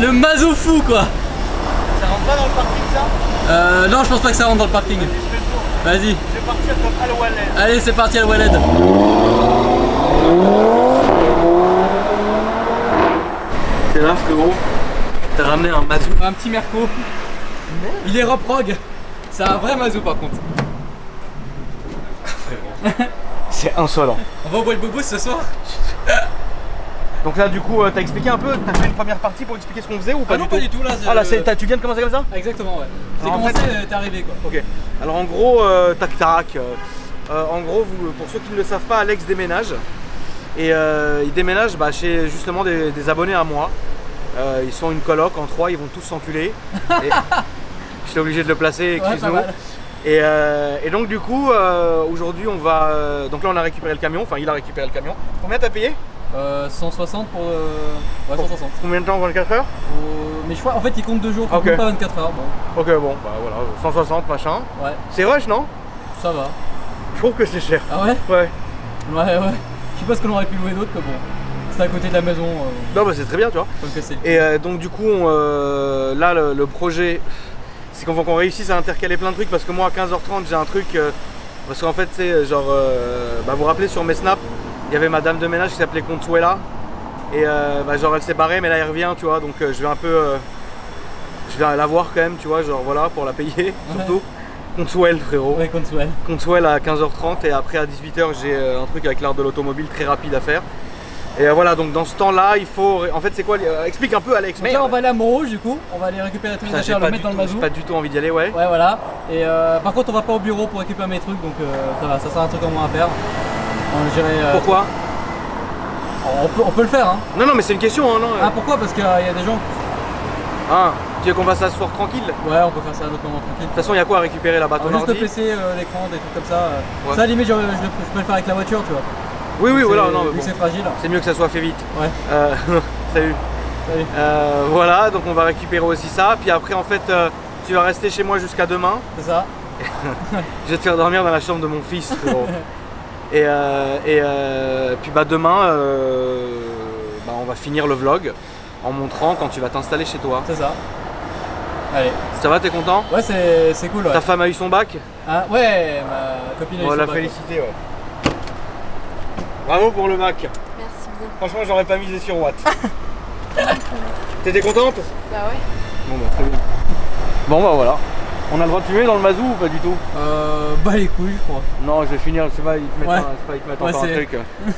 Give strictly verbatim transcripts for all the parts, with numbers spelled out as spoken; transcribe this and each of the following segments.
Le mazo fou quoi. Ça rentre pas dans le parking ça? Euh non je pense pas que ça rentre dans le parking. Vas-y. Je vais partir comme Al-Waled. Allez c'est parti Al-Waled. C'est là frérot. T'as ramené un mazou. Un petit Merco. Il est reprog. C'est un vrai mazou par contre. C'est insolent. On va au bois de bobo ce soir. Donc là du coup euh, t'as expliqué un peu, t'as fait une première partie pour expliquer ce qu'on faisait ou pas Ah du non tout? pas du tout là. Ah là c'est, tu viens de commencer comme ça? Exactement ouais. C'est Alors, en commencé, fait... t'es arrivé quoi. Ok. Alors en gros, euh, tac tac. Euh, euh, en gros, vous, pour ceux qui ne le savent pas, Alex déménage. Et euh, il déménage bah, chez justement des, des abonnés à moi. Euh, ils sont une coloc en trois, ils vont tous s'enculer. J'étais obligé de le placer, excuse-nous. Ouais, et, euh, et donc du coup, euh, aujourd'hui on va... Euh, donc là on a récupéré le camion, enfin il a récupéré le camion. Combien t'as payé? euh, cent soixante pour... Euh... Ouais cent soixante. Combien de temps? vingt-quatre heures? euh... Mais je crois en fait il compte deux jours, il okay. compte pas vingt-quatre heures. Bon. Ok bon, bah voilà, cent soixante machin. Ouais. C'est rush non? Ça va. Je trouve que c'est cher. Ah ouais? Ouais. Ouais ouais. Je sais pas ce qu'on aurait pu louer d'autre mais bon. C'est à côté de la maison. Euh... Non bah c'est très bien tu vois. Et euh, donc du coup on, euh, là le, le projet c'est qu'on faut qu'on réussisse à intercaler plein de trucs parce que moi à quinze heures trente j'ai un truc euh, parce qu'en fait c'est genre euh, bah, vous vous rappelez sur mes snaps il y avait ma dame de ménage qui s'appelait Consuela et euh, bah, genre elle s'est barrée mais là elle revient tu vois donc euh, je vais un peu euh, je vais la voir quand même tu vois genre voilà pour la payer ouais. Surtout Consuel frérot. Ouais Consuel. Consuel à quinze heures trente et après à dix-huit heures j'ai euh, un truc avec l'art de l'automobile très rapide à faire. Et euh, voilà, donc dans ce temps-là, il faut... En fait, c'est quoi euh, explique un peu, Alex. Donc là, on va aller à Montrouge, du coup. On va aller récupérer tous les affaires, le mettre dans le mazou. J'ai pas du tout envie d'y aller, ouais. Ouais, voilà. Et euh, par contre, on va pas au bureau pour récupérer mes trucs, donc euh, ça va, ça sera un truc en moins à faire. On dirait, euh... Pourquoi? on peut, on peut le faire, hein. Non, non, mais c'est une question, hein, non. Ah, pourquoi? Parce qu'il y a des gens... Ah, tu veux qu'on fasse ça ce soir tranquille? Ouais, on peut faire ça à notre moment tranquille. De toute façon, il y a quoi à récupérer là-bas? Ton juste ordi? le P C, euh, l'écran, des trucs comme ça. Euh. Ouais. Ça, à la limite, je, je, je peux le faire avec la voiture, tu vois. Oui, oui, voilà, non, mais bon. C'est fragile. C'est mieux que ça soit fait vite. Ouais. Euh, salut. Salut. Euh, voilà, donc on va récupérer aussi ça. Puis après, en fait, euh, tu vas rester chez moi jusqu'à demain. C'est ça. Je vais te faire dormir dans la chambre de mon fils, frérot. et euh, et euh, puis bah demain, euh, bah, on va finir le vlog en montrant quand tu vas t'installer chez toi. C'est ça. Allez. Ça va, t'es content? Ouais, c'est cool. Ouais. Ta femme a eu son bac? Ah, ouais, ma copine a eu on son l'a bac. félicité, ouais. Bravo pour le bac. Merci bien. Franchement, j'aurais pas misé sur Watt. T'étais contente? Bah ouais. Bon bah très bien. Bon bah voilà. On a le droit de fumer dans le mazou ou pas du tout? Euh, bah les couilles je crois. Non, je vais finir, je sais pas, ils te mettent, ouais. un, pas, ils te mettent ouais, encore un truc.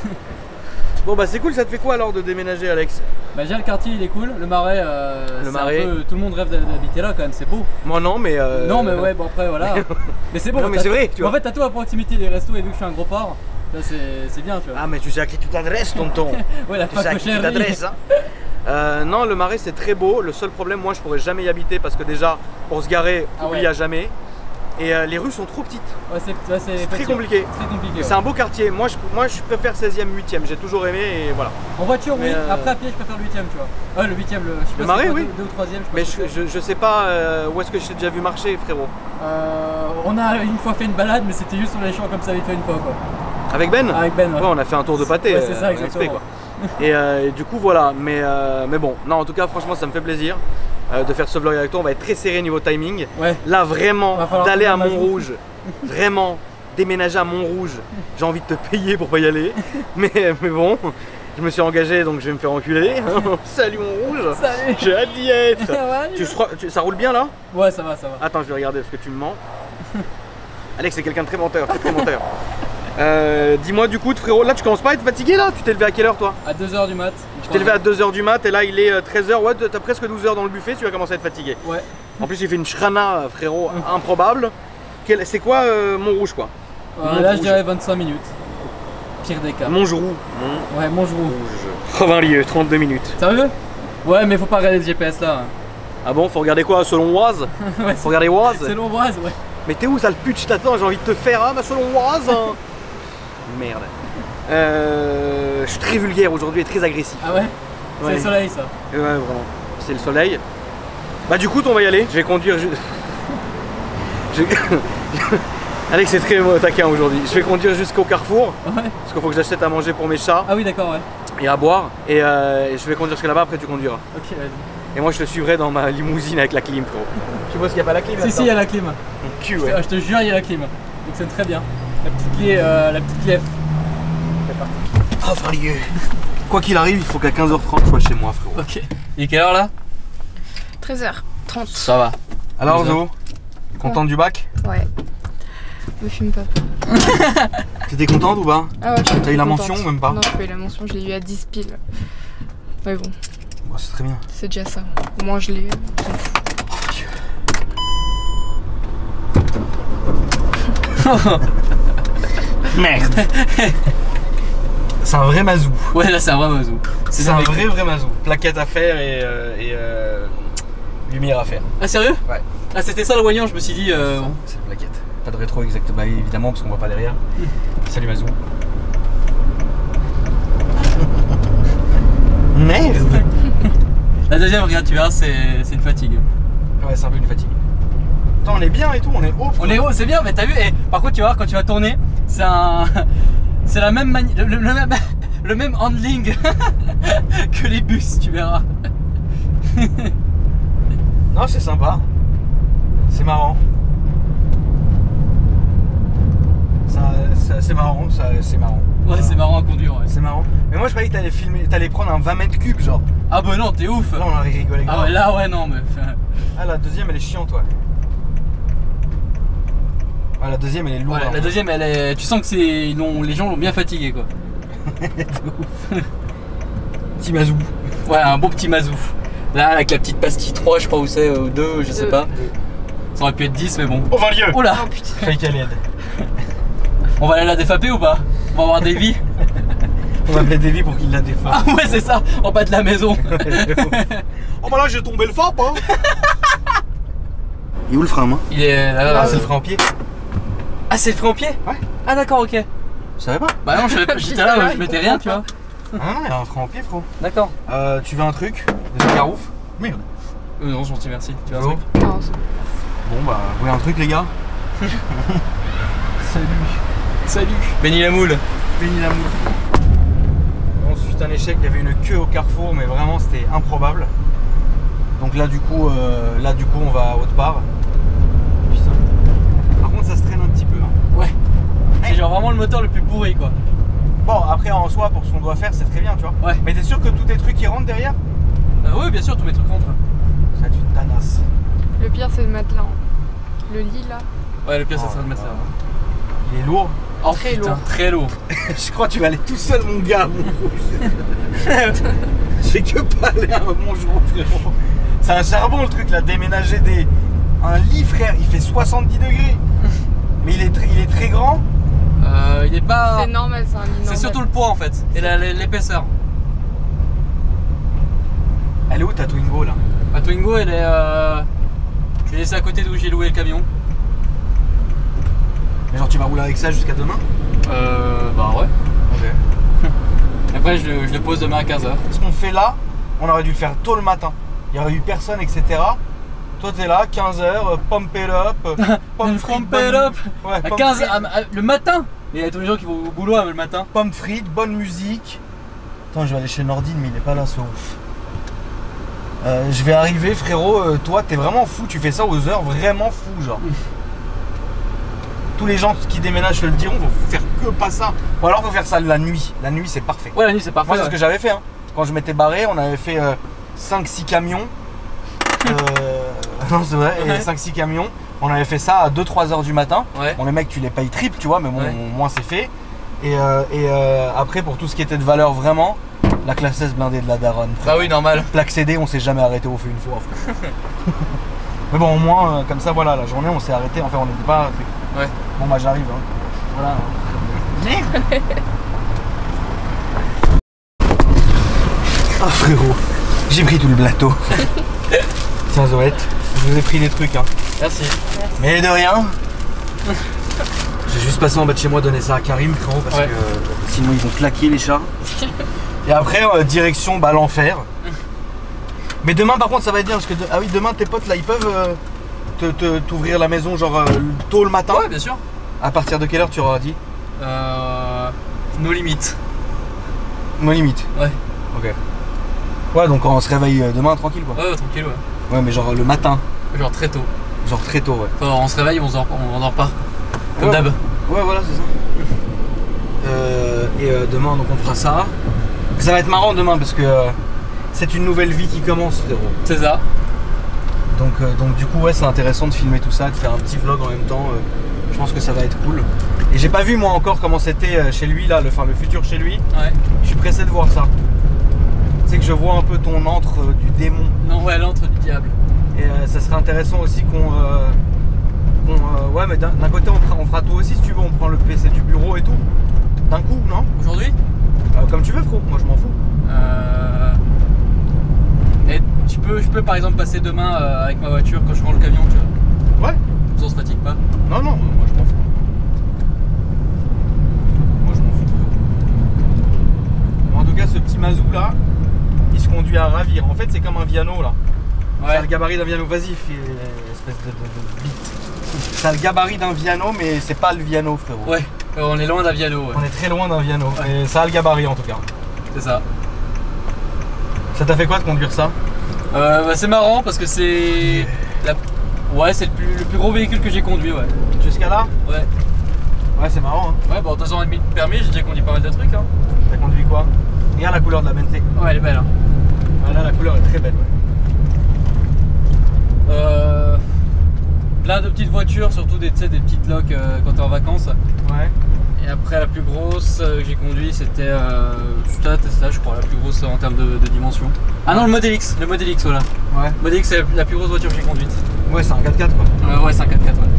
Bon bah c'est cool, ça te fait quoi alors de déménager, Alex? Bah déjà le quartier il est cool, le Marais, euh, le Marais. Un peu, tout le monde rêve d'habiter là quand même, c'est beau. Moi non mais euh... Non mais ouais bon après voilà. Mais c'est bon. Non mais c'est vrai tu vois. En fait t'as tout à proximité des restos et vu que je suis un gros porc, là c'est bien tu vois. Ah mais tu sais à qui tu t'adresses tonton. Ouais la tu sais à qui tu t'adresses hein. euh, Non le Marais c'est très beau, le seul problème moi je pourrais jamais y habiter parce que déjà pour se garer ah oublie ouais. à jamais. Et euh, les rues sont trop petites. Ouais, c'est ouais, très compliqué. Très compliqué. Ouais. C'est un beau quartier. Moi je, moi, je préfère seizième, huitième. J'ai toujours aimé et voilà. En voiture, mais oui. Euh... Après, à pied, je préfère le huitième, tu vois. Ah, le huitième, le, je sais le pas Marais, si oui. deux ou troisième. Mais je, je, je sais pas euh, où est-ce que je t'ai déjà vu marcher, frérot. Euh, on a une fois fait une balade, mais c'était juste sur les champs comme ça, vite fait une fois, quoi. Avec Ben? Avec Ben, ouais. Ouais, on a fait un tour de pâté. Ouais, c'est ça, exactement. Respect, quoi. et, euh, et du coup, voilà. Mais, euh, mais bon, non, en tout cas, franchement, ça me fait plaisir. Euh, de faire ce vlog avec toi, on va être très serré niveau timing. Ouais. Là vraiment, d'aller à Montrouge, vraiment déménager à Montrouge, j'ai envie de te payer pour pas y aller. mais, mais bon, je me suis engagé donc je vais me faire enculer. Salut Montrouge. Salut. J'ai hâte d'y être. Ouais, tu, tu, ça roule bien là? Ouais, ça va, ça va. Attends, je vais regarder parce que tu me mens. Alex, c'est quelqu'un de très menteur, très, très menteur. Euh, Dis-moi du coup, frérot, là tu commences pas à être fatigué là? Tu t'es levé à quelle heure toi? À deux heures du mat. Tu t'es levé à deux heures du mat et là il est treize heures, ouais, t'as presque douze heures dans le buffet, tu vas commencer à être fatigué. Ouais. En plus il fait une shrana, frérot, improbable. C'est quoi euh, Montrouge quoi? euh, Là je dirais vingt-cinq minutes. Pire des cas. Montgeroux. Mon... Ouais, Montgeroux. vingt lieues, trente-deux minutes. Sérieux? Ouais, mais faut pas regarder le G P S là. Ah bon, faut regarder quoi? Selon Oise? Ouais, faut regarder Oise? Selon Oise, ouais. Mais t'es où sale pute, je t'attends, j'ai envie de te faire, hein, bah selon Oise hein. Merde. Euh, je suis très vulgaire aujourd'hui et très agressif. Ah ouais, ouais. C'est le soleil ça. Ouais vraiment, c'est le soleil. Bah du coup on va y aller, je vais conduire juste... je... Alex c'est très taquin aujourd'hui. Je vais conduire jusqu'au Carrefour. Ouais. Parce qu'il faut que j'achète à manger pour mes chats. Ah oui d'accord ouais. Et à boire. Et, euh, et je vais conduire jusqu'à là-bas, après tu conduiras. Ok vas-y. Et moi je te suivrai dans ma limousine avec la clim, frérot. Tu vois ce qu'il n'y a pas la clim là? Si, si, il y a la clim. Mon cul, ouais. Je te, je te jure, il y a la clim. Donc c'est très bien. La petite clé, euh, la petite clé F. Ah, frérot. Quoi qu'il arrive, il faut qu'à quinze heures trente je sois chez moi, frérot. Ok. Et quelle heure là? treize heures trente. Ça va. Alors, Zo, contente du bac? Ouais. Me fume pas. T'étais contente ou pas? Ah ouais, je suis T'as eu la contente. mention ou même pas? Non, j'ai pas eu la mention, je l'ai eu à dix piles. Mais bon, Bon, c'est très bien. c'est déjà ça. Au moins, je l'ai. Merde. C'est un vrai mazou. Ouais, là c'est un vrai mazou. C'est un vrai vrai mazou. Plaquette à faire et, euh, et euh, lumière à faire. Ah sérieux? Ouais. Ah c'était ça le voyant, je me suis dit... Euh... C'est la plaquette. Pas de rétro exactement, bah, évidemment parce qu'on voit pas derrière. Salut mazou. Merde. La deuxième, regarde, tu verras, c'est une fatigue. Ouais, c'est un peu une fatigue. Attends, on est bien et tout, on est haut. On est haut, c'est bien, mais t'as vu, et par contre tu vas voir quand tu vas tourner, c'est un... C'est la même mani... le, le, le même... le même handling que les bus, tu verras. Non, c'est sympa. C'est marrant. Ça, ça c'est marrant, ça, c'est marrant. Ouais, voilà. C'est marrant à conduire, ouais. C'est marrant. Mais moi je croyais que t'allais filmer, t'allais prendre un vingt mètres cubes genre. Ah bah non, t'es ouf. Là on a rigolé. Ah ouais, là ouais, non mais... Ah la deuxième elle est chiante, ouais. Ah, la deuxième elle est lourde. Ouais, la deuxième elle est... Tu sens que c'est... Les gens l'ont bien fatigué quoi. Petit mazou. Ouais, un beau petit mazou. Là avec la petite pastille trois je crois où c'est, ou deux, je sais pas. Ça aurait pu être dix mais bon. Oh vingt lieux. Oh là. Oh putain. Fake qu'elle aide. On va aller la défaper ou pas? On va avoir des vies. On va appeler Davy pour qu'il la défape. Ah ouais c'est ça, en bas de la maison. Oh bah là j'ai tombé le fap hein. Il est où le frein, moi? Il est là, Ah, c'est le frein en pied. Ah c'est le frein au pied? Ouais. Ah d'accord, ok. Tu savais pas? Bah non, j'étais là, je mettais rien, tu vois. Ah non, il y a un frein en pied, frérot. D'accord. Euh, tu veux un truc? Des caroufs? Merde. Euh, non, gentil, merci. Tu veux un Zo. truc? Non, c'est- Bon bah, vous voulez un truc les gars? Salut. Salut. Béni la moule. Béni la moule. Bon, suite à un échec, il y avait une queue au carrefour, mais vraiment c'était improbable. Donc là du coup, euh, là du coup on va à haute part. Putain. Par contre ça se traîne un petit peu. Hein. Ouais. C'est genre vraiment le moteur le plus pourri quoi. Bon après en soi pour ce qu'on doit faire c'est très bien tu vois. Ouais. Mais t'es sûr que tous tes trucs qui rentrent derrière? Euh, oui bien sûr, tous mes trucs rentrent. Ça tu te tanasses. Le pire, c'est le matelas. hein. Le lit là. Ouais, le pire ça Oh, serait de mettre ça. Il est lourd. Oh, Très putain, lourd. Très lourd. Je crois que tu vas aller tout seul mon gars mon rouge. J'ai que pas aller à mon jour frérot. C'est un charbon le truc là, déménager des... Un lit frère, il fait soixante-dix degrés. Mais il est, tr- il est très grand. Euh, il est pas... C'est normal, c'est un lit normal. C'est surtout le poids en fait, et la- l'épaisseur. Elle est où ta Twingo là? Ma Twingo elle est... Euh... Je l'ai laissée à côté d'où j'ai loué le camion. Mais genre tu vas rouler avec ça jusqu'à demain? Euh... Bah ouais. Ok. Après je le, je le pose demain à quinze heures. Ce qu'on fait là, on aurait dû le faire tôt le matin. Il y aurait eu personne, et cetera. Toi t'es là, quinze heures, pump it up, pomme frite, Pump it up. Ouais, À pomme quinze frite, à- à- le matin. Il y a tous les gens qui vont au boulot euh, le matin. pomme frite, bonne musique. Attends, je vais aller chez Nordine, mais il est pas là, c'est ouf. Euh, je vais arriver, frérot. euh, toi, t'es vraiment fou. Tu fais ça aux heures vraiment fou, genre. Tous les gens qui déménagent, je te le diront, vont faire que pas ça. Ou alors, faut faire ça la nuit. La nuit, c'est parfait. Ouais, la nuit c'est parfait. Moi, c'est ouais. ce que j'avais fait. Hein. Quand je m'étais barré, on avait fait euh, cinq six camions. Euh, non, c'est vrai, Ouais. et cinq six camions. On avait fait ça à deux trois heures du matin. Ouais. Bon, les mecs, tu les payes triple, tu vois, mais bon, Ouais. au moins c'est fait. Et, euh, et euh, après, pour tout ce qui était de valeur vraiment, la classe S blindée de la daronne. Bah oui, normal. Plaque C D, on s'est jamais arrêté au feu une fois. frère. Mais bon, au moins, euh, comme ça, voilà, la journée, on s'est arrêté. Enfin, on n'était pas. Ouais. Bon, bah, j'arrive. Hein. Voilà. Ah, frérot, j'ai pris tout le plateau. Tiens, Zoët, je vous ai pris des trucs. Hein. Merci. Mais de rien. J'ai juste passé en bas de chez moi donner ça à Karim, frérot, parce Ouais. que euh, sinon ils vont claquer les chats. Et après, euh, direction bah, l'enfer. Mais demain, par contre, ça va être bien parce que de- ah oui, demain tes potes là, ils peuvent euh, te- te- t'ouvrir la maison genre euh, tôt le matin. Ouais, bien sûr. À partir de quelle heure tu auras dit? Euh... Nos limites. Nos limites. Ouais. Ok. Ouais, donc on se réveille demain tranquille quoi. Ouais, ouais, tranquille, ouais. Ouais, mais genre le matin. Genre très tôt. Genre très tôt, ouais. Enfin, on se réveille, on dort, on dort pas. Comme ouais, d'hab. Ouais, voilà, c'est ça. Euh, et euh, demain, donc on fera ça. Ça va être marrant demain parce que euh, c'est une nouvelle vie qui commence, frérot. C'est ça. Donc, euh, donc du coup, ouais, c'est intéressant de filmer tout ça, de faire un petit vlog en même temps. Euh, je pense que ça va être cool. Et j'ai pas vu moi encore comment c'était chez lui là, le, enfin, le futur chez lui. Ouais. Je suis pressé de voir ça. Tu sais que je vois un peu ton antre euh, du démon. Non, ouais, l'antre du diable. Et euh, ça serait intéressant aussi qu'on... Euh, qu'on euh, ouais, mais d'un côté, on fera, on fera tout aussi si tu veux. On prend le P C du bureau et tout. D'un coup, non? Aujourd'hui? euh, Comme tu veux, frérot. Moi, je m'en fous. Euh... Et tu peux, je peux par exemple passer demain euh, avec ma voiture quand je rends le camion, tu vois. Ouais. Comme ça, on se fatigue pas. Non, non, moi, je m'en fous. Moi, je m'en fous, frérot. Bon, en tout cas, ce petit Mazou, là, il se conduit à ravir. En fait, c'est comme un Viano, là. Ouais. C'est le gabarit d'un Viano. Vas-y, fais espèce de, de, de bite. C'est le gabarit d'un Viano, mais c'est pas le Viano, frérot. Ouais, euh, on est loin d'un Viano, ouais. On est très loin d'un Viano. Ouais. Et ça a le gabarit, en tout cas. C'est ça. Ça t'a fait quoi de conduire ça? Euh, bah, c'est marrant parce que c'est... La... Ouais, c'est le plus, le plus gros véhicule que j'ai conduit, ouais. Jusqu'à là? Ouais. Ouais, c'est marrant, hein. Ouais, bon, deux ans et demi de permis, j'ai déjà conduit pas mal de trucs, hein. T'as conduit quoi? Regarde la couleur de la Bentley. Ouais, elle est belle, hein. Ouais, là, la couleur est très belle, ouais. Euh... Plein de petites voitures, surtout des, des petites locs euh, quand t'es en vacances. Ouais. Et après, la plus grosse euh, que j'ai conduit, c'était euh, c'était la Tesla, je crois, la plus grosse en termes de, de dimension. Ah non, le Model X, le Model X, voilà. Ouais. Le Model X, c'est la plus grosse voiture que j'ai conduite. Ouais, c'est un quatre-quatre quoi. Euh, ouais, c'est un quatre-quatre, ouais.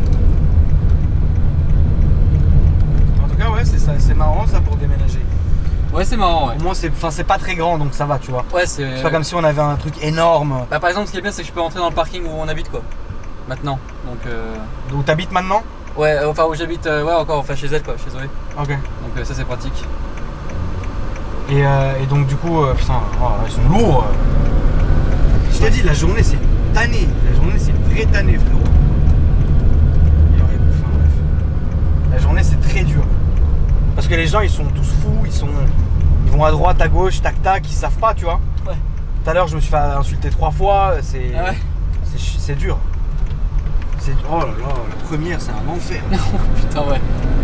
En tout cas, ouais, c'est marrant ça pour déménager. Ouais, c'est marrant, ouais. Au moins, c'est pas très grand donc ça va, tu vois. Ouais, c'est. C'est pas comme si on avait un truc énorme. Bah, par exemple, ce qui est bien, c'est que je peux rentrer dans le parking où on habite, quoi. Maintenant. Donc. Euh... Où t'habites maintenant? Ouais, euh, enfin où j'habite, euh, ouais, encore, enfin chez elle, quoi, chez Zoé. Ok. Donc euh, ça, c'est pratique. Et, euh, et donc, du coup, euh, putain, oh, ils sont lourds. Je t'ai dit, la journée c'est tanné. La journée c'est une vraie tannée, frérot. Enfin, bref. La journée c'est très dur. Parce que les gens ils sont tous fous, ils sont. Ils vont à droite, à gauche, tac tac, ils savent pas, tu vois. Ouais. Tout à l'heure je me suis fait insulter trois fois, c'est. Ah ouais. C'est dur. C'est. Oh là là, la première c'est un enfer. Putain, ouais.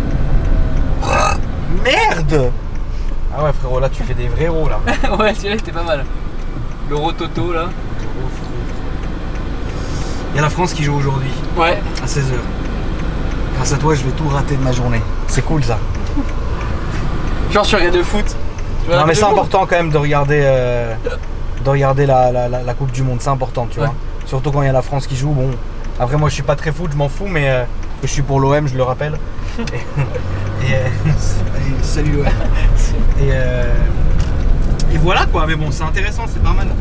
Merde. Ah ouais frérot, là tu fais des vrais roues là. Ouais, celui-là était pas mal. Le Rototo là. Il y a la France qui joue aujourd'hui. Ouais. À seize heures. Grâce à toi, je vais tout rater de ma journée. C'est cool ça. Genre, tu regardes le foot. Tu Non mais c'est important quand même de regarder, euh, de regarder la, la, la, la Coupe du Monde. C'est important, tu ouais. vois. Surtout quand il y a la France qui joue. Bon, après moi je suis pas très foot, je m'en fous, mais euh, je suis pour l'O M, je le rappelle. Et, et, euh, salut l'O M. Et, euh, et voilà quoi. Mais bon, c'est intéressant, c'est pas mal.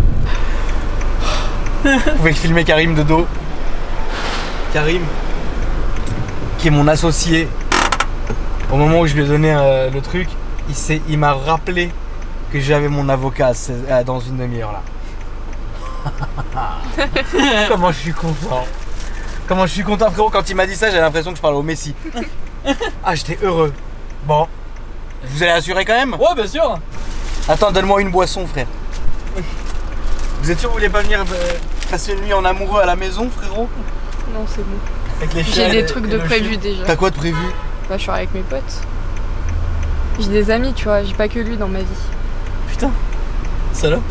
Vous pouvez filmer Karim de dos. Karim, qui est mon associé. Au moment où je lui ai donné euh, le truc, il, il m'a rappelé que j'avais mon avocat à, dans une demi-heure là. Comment je suis content. Comment je suis content, frérot. Quand il m'a dit ça, j'ai l'impression que je parlais au Messi. Ah, j'étais heureux. Bon, vous allez assurer quand même? Ouais, bien sûr. Attends, donne-moi une boisson, frère. Vous êtes sûr que vous voulez pas venir euh, passer une nuit en amoureux à la maison, frérot? Non, c'est bon. Avec les J'ai des trucs de prévu déjà. T'as quoi de prévu? Bah, je suis avec mes potes. J'ai des amis, tu vois, j'ai pas que lui dans ma vie. Putain, salope.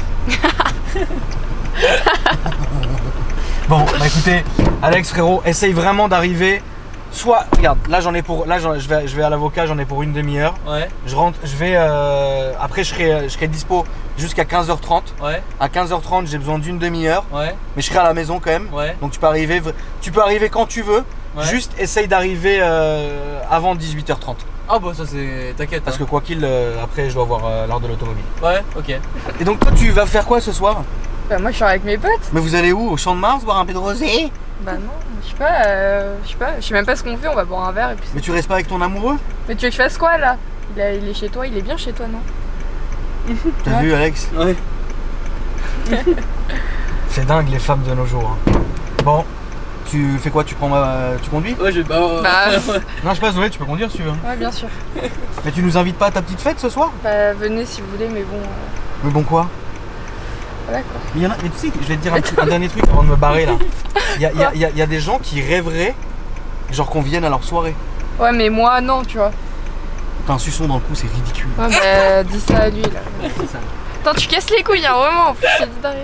Bon, bah écoutez, Alex, frérot, essaye vraiment d'arriver. Soit, regarde, là j'en ai pour, là je vais, je vais à l'avocat, j'en ai pour une demi-heure. Ouais. Je rentre, je vais, euh, après je serai, je serai dispo jusqu'à quinze heures trente. Ouais. À quinze heures trente, j'ai besoin d'une demi-heure. Ouais. Mais je serai à la maison quand même. Ouais. Donc tu peux arriver, tu peux arriver quand tu veux. Ouais. Juste essaye d'arriver euh, avant dix-huit heures trente. Ah bah ça c'est, t'inquiète. Parce hein. que quoi qu'il, euh, après je dois avoir euh, l'art de l'automobile. Ouais, ok. Et donc toi tu vas faire quoi ce soir? Bah, moi, je suis avec mes potes. Mais vous allez où? Au Champ de Mars, boire un peu de rosé? Bah non, je sais pas, euh, je sais pas, je sais même pas ce qu'on fait, on va boire un verre et puis. Mais tu restes pas avec ton amoureux? Mais tu veux que je fasse quoi là? il, a, il est chez toi, il est bien chez toi, non? T'as Ouais. vu Alex? Ouais. C'est dingue les femmes de nos jours. Hein. Bon, tu fais quoi? Tu prends ma... tu conduis? Ouais, je. Bah. Bah, Non, je sais pas, Zoé, tu peux conduire si tu veux. ouais, bien sûr. Mais tu nous invites pas à ta petite fête ce soir? Bah, venez si vous voulez, mais bon. euh, Mais bon quoi? Voilà quoi. Mais, il y en a, mais tu sais, je vais te dire un, petit- un dernier truc avant de me barrer là. Il y a, il y a- il y a- il y a des gens qui rêveraient, genre qu'on vienne à leur soirée. Ouais, mais moi, non, tu vois. T'as un suçon dans le cou, c'est ridicule. Ouais, bah, dis ça à lui là. C'est ça. Attends, tu casses les couilles, hein, vraiment. En plus, je t'ai dit d'arrêter.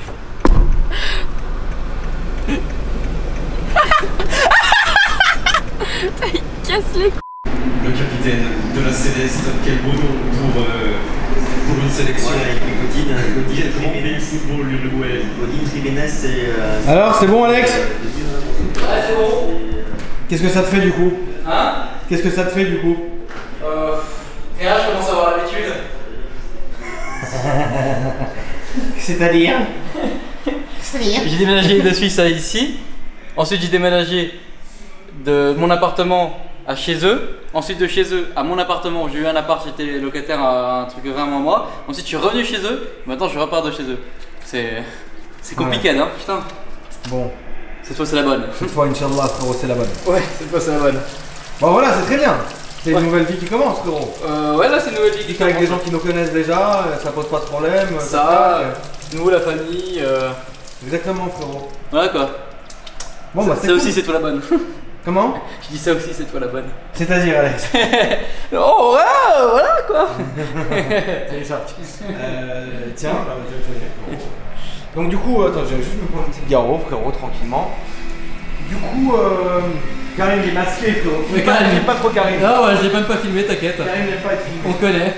Il casse les couilles. Le capitaine de la Céleste, quel beau nom pour, euh, pour une sélection. Voilà, avec Godine, Godine, Grand prix du football uruguayen. Godine Jiménez, c'est. euh, Alors, c'est bon, Alex? Ouais, c'est bon. Qu'est-ce que ça te fait du coup? Hein? Qu'est-ce que ça te fait du coup? Euh. Rien, je commence à avoir l'habitude. C'est-à-dire? J'ai déménagé de Suisse à ici. Ensuite, j'ai déménagé de mon appartement à chez eux. Ensuite, de chez eux à mon appartement. J'ai eu un appart, j'étais locataire à un truc de vraiment mois. Ensuite, je suis revenu chez eux. Maintenant, je repars de chez eux. C'est. C'est compliqué, hein, putain. Bon, Cette fois, c'est la bonne. cette fois, Inch'Allah, frérot, c'est la bonne. Ouais, cette fois, c'est la bonne. Bon, voilà, c'est très bien. C'est Ouais. une nouvelle vie qui commence, frérot. Euh, ouais, là, c'est une nouvelle vie qui Avec des gens commence. qui nous connaissent déjà, ça pose pas de problème. Ça, nous, la famille. Euh... Exactement, frérot. Voilà quoi. Bon, bah, c'est Ça cool. aussi, c'est toi la bonne. Comment? Je dis ça aussi, c'est toi la bonne. C'est-à-dire, Alex? Oh, ouais, voilà quoi. C'est ça. Euh, tiens, bah, je- je- donc du coup, attends, je vais juste me prendre une petite garo, frérot, tranquillement. Du coup, euh, Karim est masqué, frérot. Mais Pas- Karim- fais pas trop Karim. Ah ouais, j'ai même pas filmé, t'inquiète. Karim n'aime pas être filmé. On connaît.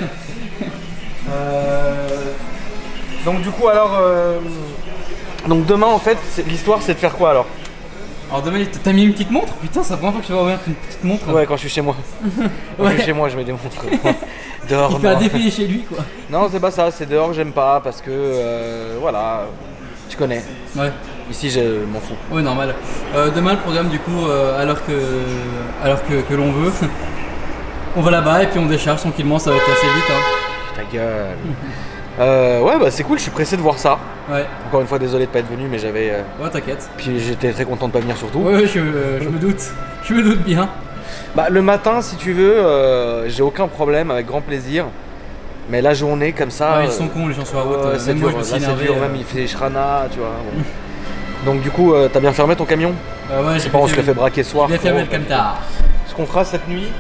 Euh, donc du coup, alors, euh, donc demain, en fait, c'est- l'histoire, c'est de faire quoi alors? Alors demain, t'as mis une petite montre? Putain, c'est la première fois que je vais remettre une petite montre. Ouais, quand je suis chez moi. Quand je Ouais. suis chez moi, je mets des montres. Dehors, Il fait un non. défilé chez lui quoi. Non, c'est pas ça, c'est dehors, j'aime pas parce que, euh, voilà, tu connais. Ouais, Ici, je m'en fous. ouais, normal. Euh, demain, le programme, du coup, euh, alors que, alors que, que l'on veut, on va là-bas et puis on décharge tranquillement, ça va être assez vite. Hein. Ta gueule. euh, ouais, bah c'est cool, je suis pressé de voir ça. Ouais, Encore une fois, désolé de pas être venu, mais j'avais. euh, ouais, t'inquiète. Puis j'étais très content de pas venir surtout. Ouais, ouais, je, euh, je me doute. Je me doute bien. Bah, le matin, si tu veux, euh, j'ai aucun problème, avec grand plaisir. Mais la journée, comme ça. Ouais, ils euh, sont cons les gens sur la route. ouais, euh, c'est même dur, moi, je me suis là, c'est énervé. dur, euh. même il fait shrana, tu vois. bon. Donc, du coup, euh, t'as bien fermé ton camion? Euh, ouais, Je j'ai sais pas, on se fait- le fait braquer ce soir. J'ai bien fermé le frérot. camtar. Ce qu'on fera cette nuit,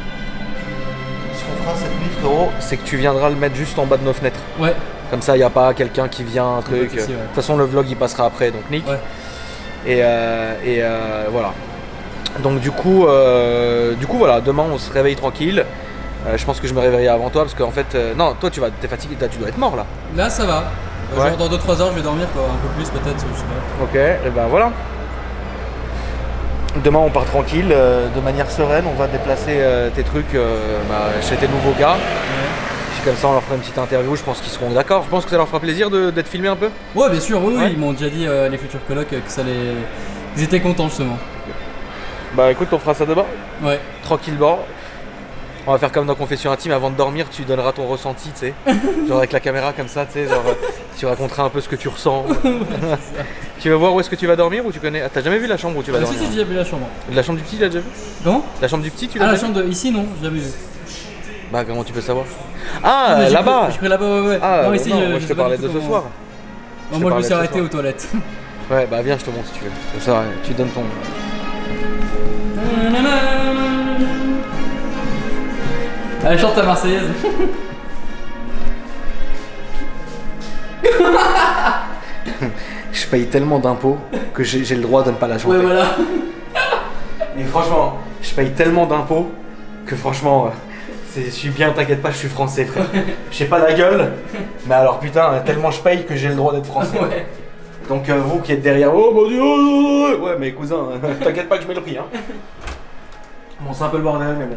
ce qu'on fera cette nuit, frérot, c'est que tu viendras le mettre juste en bas de nos fenêtres. Ouais, Comme ça, il n'y a pas quelqu'un qui vient, un truc. de souci, ouais. De toute façon, le vlog il passera après, donc nick. ouais. Et, euh, et euh, voilà. Donc du coup, euh, du coup voilà, demain on se réveille tranquille. Euh, je pense que je me réveillerai avant toi parce qu'en fait, euh, non, toi tu vas, t'es fatigué, t'as- tu dois être mort là. Là, ça va. Euh, Ouais. Genre dans deux trois heures, je vais dormir quoi. Un peu plus peut-être, je sais pas. Ok, et ben voilà. Demain on part tranquille, euh, de manière sereine, on va déplacer euh, tes trucs euh, bah, chez tes nouveaux gars. Puis comme ça on leur fera une petite interview, je pense qu'ils seront d'accord. Je pense que ça leur fera plaisir de- d'être filmé un peu. Ouais, bien sûr, oui, oui, Ouais. ils m'ont déjà dit, euh, les futurs colocs, euh, que ça les. Ils étaient contents justement. Bah écoute, on fera ça demain, Ouais. tranquillement. On va faire comme dans Confession Intime, avant de dormir tu donneras ton ressenti, tu sais. Genre avec la caméra comme ça, tu sais, genre tu raconteras un peu ce que tu ressens. Tu veux voir où est-ce que tu vas dormir ou tu connais? Ah, t'as jamais vu la chambre où tu vas Ah, si, dormir? si, j'ai déjà vu la chambre. La chambre du petit, tu l'as déjà vu? Comment? La chambre du petit, tu l'as Ah, la déjà vu? chambre de. Ici, non, j'ai jamais vu. Bah comment tu peux savoir? Non, Ah, mais j'ai là-bas! cru- J'ai cru là-bas, ouais, ouais. Ah, non, ici, non, je, moi je je sais te pas parlais du de tout ce comment- soir. Non, Je te moi, je me parlais suis de ce arrêté soir. aux toilettes. Ouais, bah viens, je te montre si tu veux. Comme ça, tu donnes ton. Allez, chante ta Marseillaise. Je paye tellement d'impôts que j'ai j'ai le droit de ne pas la chanter. Ouais, voilà. Mais franchement, je paye tellement d'impôts que franchement, euh, c'est- je suis bien, t'inquiète pas, je suis français, frère. Je sais pas la gueule, mais alors putain, tellement je paye que j'ai le droit d'être français. Ouais. Donc euh, vous qui êtes derrière, oh mon dieu, oh, oh, oh. Ouais, mais cousin, t'inquiète pas que je mets le prix. Hein. Bon, c'est un peu le bordel, mais bon.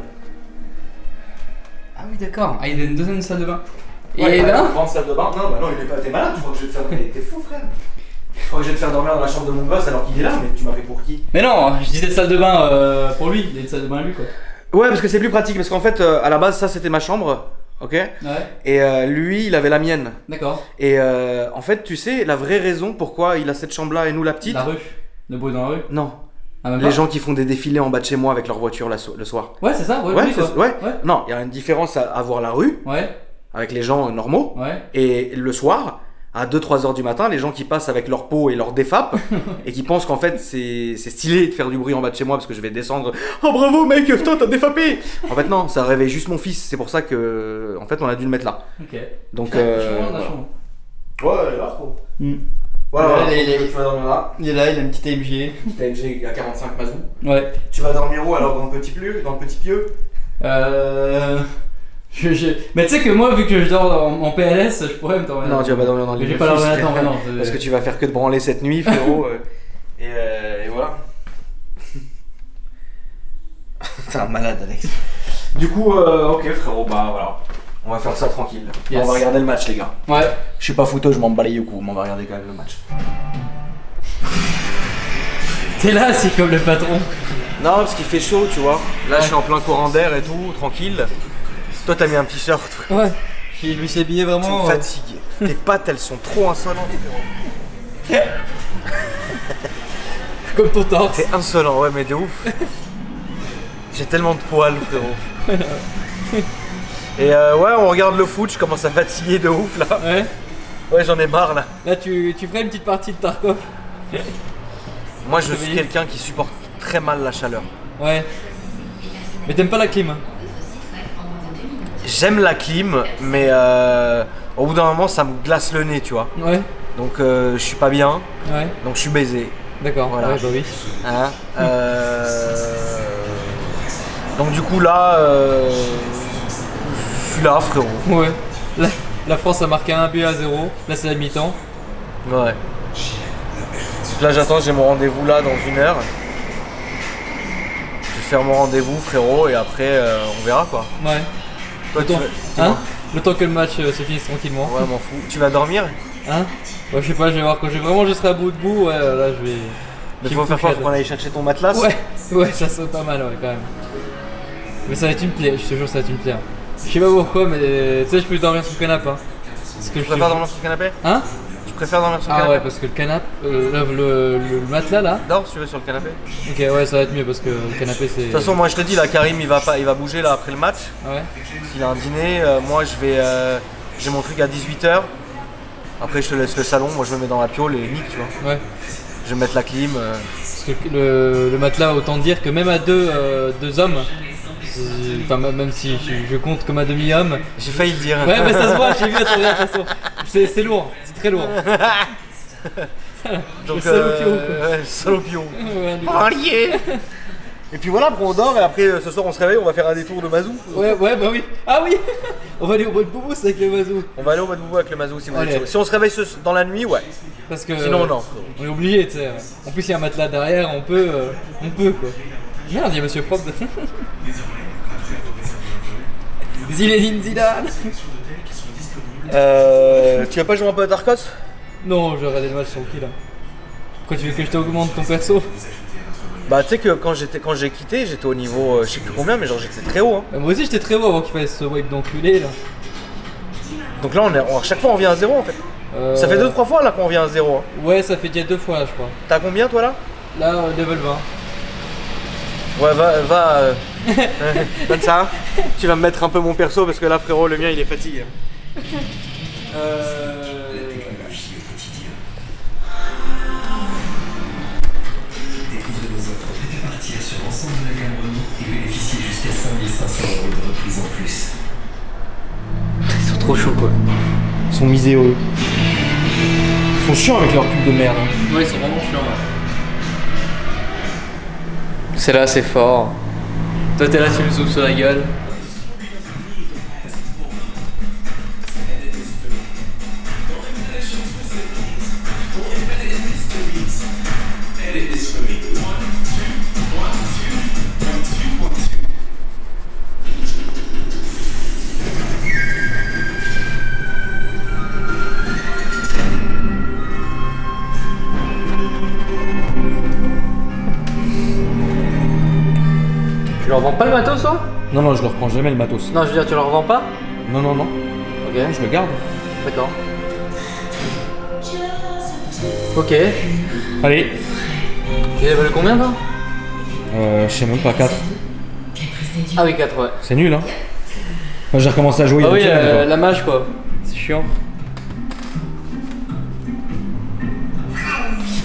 Ah oui, d'accord. Ah, il y a une deuxième salle de bain. Ouais, Et bah, là grande salle de bain. Non, bah non, il est pas. T'es malade, je crois que je vais te faire. T'es fou, frère. Je crois que je vais te faire dormir dans la chambre de mon gosse alors qu'il est là, mais tu m'as pris pour qui? Mais non, je disais salle de bain euh, pour lui. Il y a une salle de bain à lui, quoi. Ouais, parce que c'est plus pratique, parce qu'en fait, euh, à la base, ça c'était ma chambre, ok? Ouais, Et euh, lui, il avait la mienne. d'accord. Et euh, en fait, tu sais, la vraie raison pourquoi il a cette chambre-là et nous la petite? La rue. Le bruit dans la rue. Non. Ah, même Les pas gens qui font des défilés en bas de chez moi avec leur voiture la so- le soir. Ouais, c'est ça, ouais, Ouais, oui, c'est- quoi. ouais. Ouais, Non, il y a une différence à avoir la rue ouais, avec les gens euh, normaux ouais. et le soir à deux trois heures du matin, les gens qui passent avec leur pot et leur défap et qui pensent qu'en fait c'est stylé de faire du bruit en bas de chez moi parce que je vais descendre. Oh bravo mec, putain t'as défapé. En fait non, ça réveille juste mon fils, c'est pour ça que en fait on a dû le mettre là. Ok. Donc euh, voilà. ouais, là trop. Mm. Voilà, ouais, il, est, tu vas dormir là. Il est là, il a une petite A M G. Petite A M G à quarante-cinq Mazou. Ouais. Tu vas dormir où alors, dans le petit pieu, dans le petit pieu? Euh... Je, je... Mais tu sais que moi, vu que je dors en, en P L S, je pourrais me dormir. Non, tu vas pas dormir dans le lit. Je vais pas dormir là-dedans, non. Parce que tu vas faire que de branler cette nuit, frérot. euh, et, euh, et voilà. T'es un malade, Alex. Du coup, euh, ok, frérot, bah voilà. On va faire ça tranquille. Yes. On va regarder le match, les gars. Ouais. Je suis pas fouteux, je m'en balaye au cou, mais on va regarder quand même le match. T'es là, c'est comme le patron. Non, parce qu'il fait chaud, tu vois. Là, ouais. Je suis en plein courant d'air et tout, tranquille. Toi, t'as mis un petit shirt. Ouais. Je me suis habillé vraiment. Tu me fatigues. Tes pattes, elles sont trop insolentes, frérot. Comme ton torse. T'es insolent, ouais, mais de ouf. J'ai tellement de poils, frérot. Et euh, ouais, on regarde le foot, je commence à fatiguer de ouf là. Ouais. Ouais, j'en ai marre là. Là, tu, tu ferais une petite partie de Tarkov. Moi, je suis quelqu'un qui supporte très mal la chaleur. Ouais. Mais t'aimes pas la clim? J'aime la clim, mais euh, au bout d'un moment, ça me glace le nez, tu vois. Ouais. Donc, euh, je suis pas bien. Ouais. Donc, je suis baisé. D'accord. Voilà. Ouais, bah oui. Hein euh... Donc, du coup, là. Euh... Je suis là, frérot. Ouais. La, la France a marqué un but à zéro. Là, c'est la mi-temps. Ouais. Là, j'attends, j'ai mon rendez-vous là dans une heure. Je vais faire mon rendez-vous, frérot, et après, euh, on verra quoi. Ouais. Toi, le, tu temps, vas... hein le temps que le match euh, se finisse tranquillement. Ouais, m'en fous. Tu vas dormir? Hein? Ouais, je sais pas, je vais voir. Quand je, vraiment je serai à bout de bout, ouais, là, je vais. Mais il faut faire quoi? Faut qu'on aille chercher ton matelas? Ouais, ouais, ça serait pas mal, ouais, quand même. Mais ça va être une plaie, je te jure, ça va être une plaie. Je sais pas pourquoi, mais tu sais, je peux dormir sur le canapé. Hein. Parce que tu je préfères dormir sur le canapé? Hein? Tu préfères dormir sur le ah canapé? Ah ouais, parce que le canapé, euh, le, le, le, le matelas là. Dors si tu veux sur le canapé. Ok, ouais, ça va être mieux parce que le canapé c'est. De toute façon, moi je te dis, là, Karim il va, pas, il va bouger là après le match. Ouais. S'il a un dîner, euh, moi je vais. Euh, j'ai mon truc à dix-huit heures. Après, je te laisse le salon, moi je me mets dans la piole et nique, tu vois. Ouais. Je vais mettre la clim. Euh... Parce que le, le matelas, autant dire que même à deux, euh, deux hommes. Enfin, même si je, je compte comme un demi-homme. J'ai failli le dire. Ouais, mais ça se voit, j'ai vu à ton réaction. C'est lourd, c'est très lourd. Donc, le salopio. Euh, ouais, salopio. Ouais, et puis voilà, après on dort et après ce soir on se réveille, on va faire un détour de Mazou. Ouais, ouais, bah oui. Ah oui. On va aller au bois de Boubous avec le Mazou. On va aller au bois de Boubous avec le Mazou si vous êtes chaud. Si on se réveille ce, dans la nuit, ouais. Parce que. Sinon, non. On est obligé, tu sais. En plus, il y a un matelas derrière, on peut. Euh, on peut quoi. Merde, il y a Monsieur Propre. Zinedine Zidane. Euh. Tu vas pas jouer un peu à Tarkos? Non, j'ai regardé le match tranquille là. Pourquoi tu veux que je t'augmente ton perso? Bah tu sais que quand j'étais quand j'ai quitté, j'étais au niveau euh, je sais plus combien, mais genre j'étais très haut. Hein. Bah, moi aussi j'étais très haut avant qu'il fasse ce wipe d'enculé là. Donc là on est, on, à chaque fois on vient à zéro en fait. Euh... Ça fait deux trois fois là qu'on vient à zéro. Hein. Ouais, ça fait déjà deux fois là, je crois. T'as combien toi là? Là, euh, level vingt. Ouais, va, va, euh, comme ça. Tu vas me mettre un peu mon perso parce que là frérot, le mien il est fatigué. euh... Sur l'ensemble de la gamme Renault et bénéficier jusqu'à cinq mille cinq cents euros de reprise en plus. Ils sont trop chauds quoi. Ils sont miséreux. Ils sont chiants avec leur pub de merde. Hein. Ouais, ils sont vraiment chiants. Ouais. C'est là, c'est fort. Toi t'es là, tu me zoomes sur la gueule. Tu leur vends pas le matos, toi? Non, non, je leur prends jamais le matos. Non, je veux dire, tu leur vends pas? Non, non, non. Ok. Je le garde. D'accord. Ok. Allez. Tu level combien, toi? Euh, je sais même pas, quatre. Ah oui, quatre, ouais. C'est nul, hein. Moi, j'ai recommencé à jouer. Ah il y a oui, une semaine, euh, quoi. la mage, quoi. C'est chiant.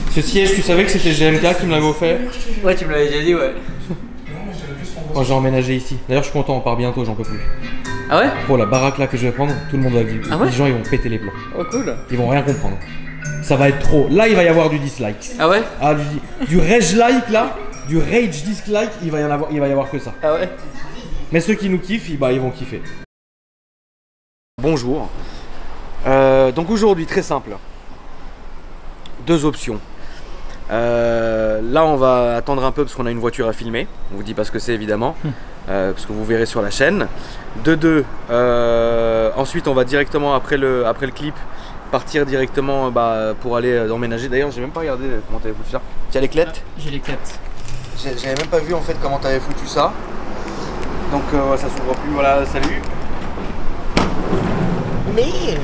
Ce siège, tu savais que c'était G M K qui me l'avait offert? Ouais, tu me l'avais déjà dit, ouais. Moi j'ai emménagé ici. D'ailleurs, je suis content, on part bientôt, j'en peux plus. Ah ouais? Oh, la baraque là que je vais prendre, tout le monde va vivre. Ah ouais? Les gens ils vont péter les plombs. Oh, cool. Ils vont rien comprendre. Ça va être trop. Là, il va y avoir du dislike. Ah ouais? Ah, du, du rage like là, du rage dislike, il va y en avoir, il va y avoir que ça. Ah ouais? Mais ceux qui nous kiffent, bah, ils vont kiffer. Bonjour. Euh, donc aujourd'hui, très simple. Deux options. Euh, là, on va attendre un peu parce qu'on a une voiture à filmer. On vous dit pas ce que c'est évidemment, euh, parce que vous verrez sur la chaîne. De deux. Euh, ensuite, on va directement après le, après le clip partir directement bah, pour aller emménager. D'ailleurs, j'ai même pas regardé comment t'avais foutu ça. Tu as les clettes? J'ai les clettes. J'avais même pas vu en fait comment t'avais foutu ça. Donc euh, ça s'ouvre plus. Voilà, salut. Merde.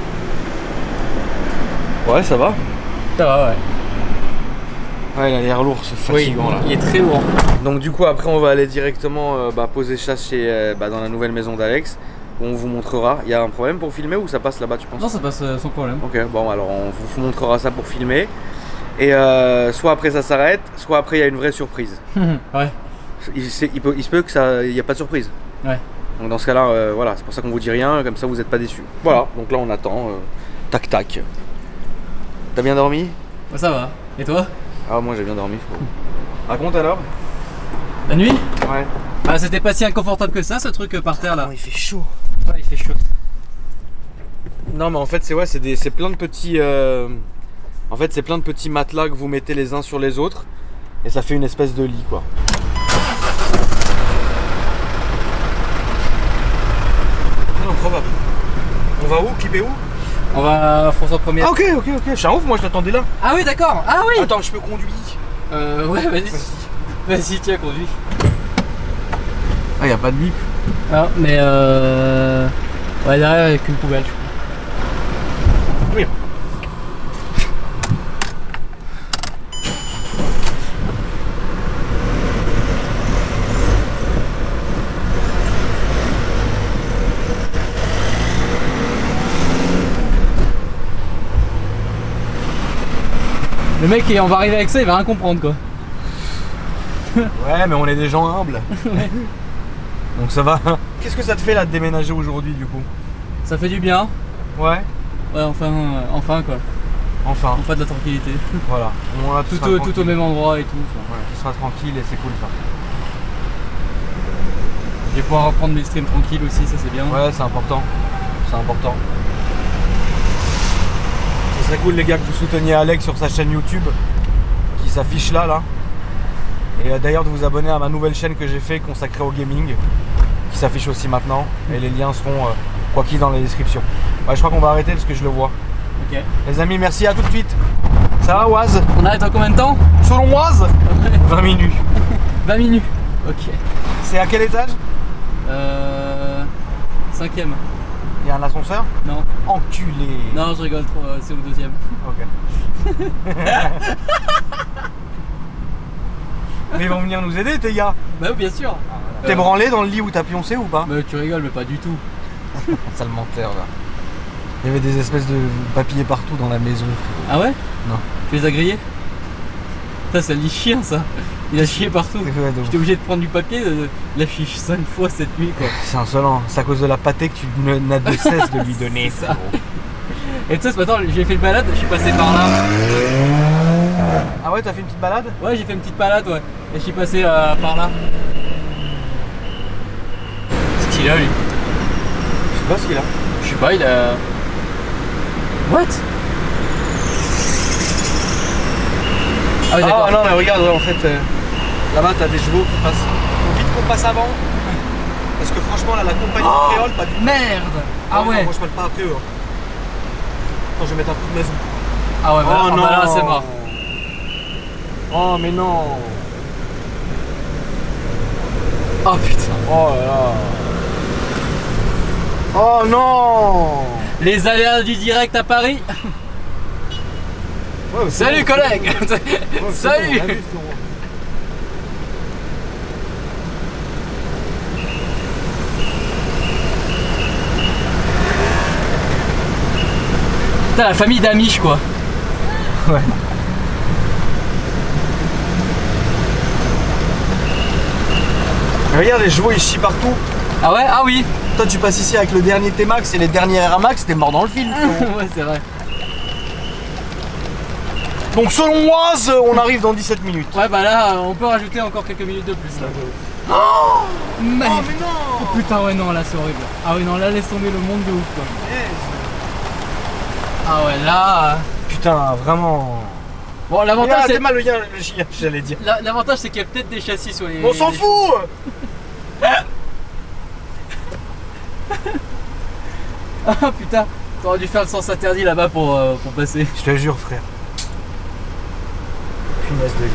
Ouais, ça va. Ça va, ouais. Ouais, il a l'air lourd, c'est fatigant oui, là. Il est très lourd. Donc du coup après on va aller directement euh, bah, poser chasse chez, euh, bah, dans la nouvelle maison d'Alex. On vous montrera. Il y a un problème pour filmer ou ça passe là-bas, tu penses? Non, ça passe euh, sans problème. Ok, bon alors on vous montrera ça pour filmer. Et euh, soit après ça s'arrête, soit après il y a une vraie surprise. Ouais. Il, il, peut, il se peut que ça, il n'y a pas de surprise. Ouais. Donc dans ce cas-là, euh, voilà, c'est pour ça qu'on vous dit rien, comme ça vous n'êtes pas déçus. Voilà, donc là on attend. Euh, tac tac. T'as bien dormi? Ouais, ça va. Et toi? Ah moi j'ai bien dormi, frérot. Raconte alors. La nuit? Ouais. Ah, c'était pas si inconfortable que ça, ce truc euh, par terre là. Oh, il fait chaud. Ouais, il fait chaud. Non mais en fait c'est ouais, c'est plein de petits euh... en fait c'est plein de petits matelas que vous mettez les uns sur les autres et ça fait une espèce de lit quoi. Non, probable. On va où? Qui est où? On va à François Premier. Ah ok ok ok, je suis un ouf, moi je t'attendais là. Ah oui, d'accord. Ah oui. Attends, je peux conduire. Euh ouais, vas-y. Vas-y, tiens, conduis. Ah, y a pas de bip. Ah, mais euh... ouais, derrière avec une poubelle, je crois. Oui. Le mec, on va arriver avec ça, il va rien comprendre quoi. Ouais, mais on est des gens humbles. Ouais. Donc ça va. Qu'est-ce que ça te fait là de déménager aujourd'hui du coup? Ça fait du bien. Ouais. Ouais, enfin, euh, enfin quoi. Enfin. Enfin de la tranquillité. Voilà. On a tout, tout, au, tout au même endroit et tout. Ouais, tu seras tranquille et c'est cool ça. Je vais pouvoir reprendre mes streams tranquilles aussi, ça c'est bien. Ouais, c'est important. C'est important. Ce serait cool les gars que vous souteniez Alex sur sa chaîne YouTube qui s'affiche là là. Et d'ailleurs de vous abonner à ma nouvelle chaîne que j'ai fait consacrée au gaming qui s'affiche aussi maintenant et les liens seront euh, quoi qu'il dans la description. Ouais, je crois qu'on va arrêter parce que je le vois. Ok. Les amis, merci, à tout de suite. Ça va Oise? On arrête en combien de temps? Selon Oise, vingt minutes. vingt minutes. Ok. C'est à quel étage? Euh... Cinquième. Il y a un ascenseur? Non. Enculé. Non, je rigole trop, c'est au deuxième. Ok. Mais ils vont venir nous aider tes gars. Bah oui, bien sûr. T'es euh... branlé dans le lit où t'as pioncé ou pas? Bah tu rigoles mais pas du tout. Sale menteur là. Il y avait des espèces de papiers partout dans la maison. Ah ouais? Non. Tu les as grillés? Ça, ça lit chien ça. Il a chié partout. J'étais obligé de prendre du papier, de la chier cinq fois cette nuit quoi. C'est insolent, c'est à cause de la pâtée que tu n'as de cesse de lui donner. Ça. Et tu sais ce matin j'ai fait une balade, je suis passé par là. Ah ouais, t'as fait une petite balade? Ouais, j'ai fait une petite balade ouais. Et je suis passé euh, par là. C'est qu'il a lui? Je sais pas ce qu'il a. Je sais pas, il a... What? Ah oui d'accord. Ah non mais regarde, ouais, en fait, euh, là-bas t'as des chevaux qui passent. Faut vite qu'on passe avant. Parce que franchement là, la compagnie oh, créole, pas du tout. Merde. Ah ouais, ouais. Non, moi je parle pas après eux. Hein. Attends, je vais mettre un coup de maison. Ah ouais, bah, oh, oh, non. Bah là c'est mort. Oh mais non. Oh putain. Oh là là. Oh non. Les aléas du direct à Paris. Ouais, salut bon, collègue. Ouais, salut bon, Putain la famille d'Amish quoi. Ouais. Mais regarde, les chevaux ils chient partout. Ah ouais? Ah oui. Toi tu passes ici avec le dernier T-Max et les derniers R A Max, t'es mort dans le film. Ouais, c'est vrai. Donc selon Oise, on arrive dans dix-sept minutes. Ouais, bah là, on peut rajouter encore quelques minutes de plus là. Oh, Mais... oh mais non. Oh, putain, ouais, non, là c'est horrible. Ah oui, non, là laisse tomber le monde de ouf quoi. Yes. Ah ouais, là. Putain, vraiment. Bon, l'avantage c'est. T'es mal le chien, le chien, j'allais dire. L'avantage c'est qu'il y a peut-être des châssis sur les. On s'en les... fout. Ah putain, t'aurais dû faire le sens interdit là-bas pour, euh, pour passer. Je te jure, frère. Punaise de lit.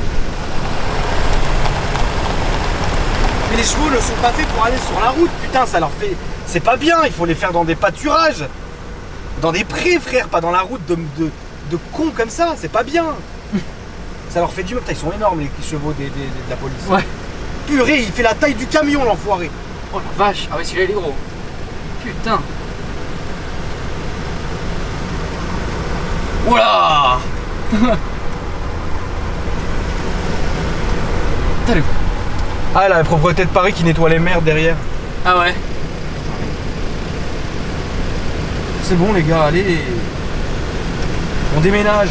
Mais les chevaux ne sont pas faits pour aller sur la route, putain, ça leur fait. C'est pas bien, il faut les faire dans des pâturages. Dans des prés, frère, pas dans la route de, de, de cons comme ça, c'est pas bien. Ça leur fait du mal, putain, ils sont énormes les chevaux des, des, des, de la police. Ouais. Purée, il fait la taille du camion, l'enfoiré. Oh la vache, ah ouais, celui-là il est gros. Putain. Oula. T'as Ah, la propriété de Paris qui nettoie les merdes derrière. Ah ouais. C'est bon les gars, allez. On déménage.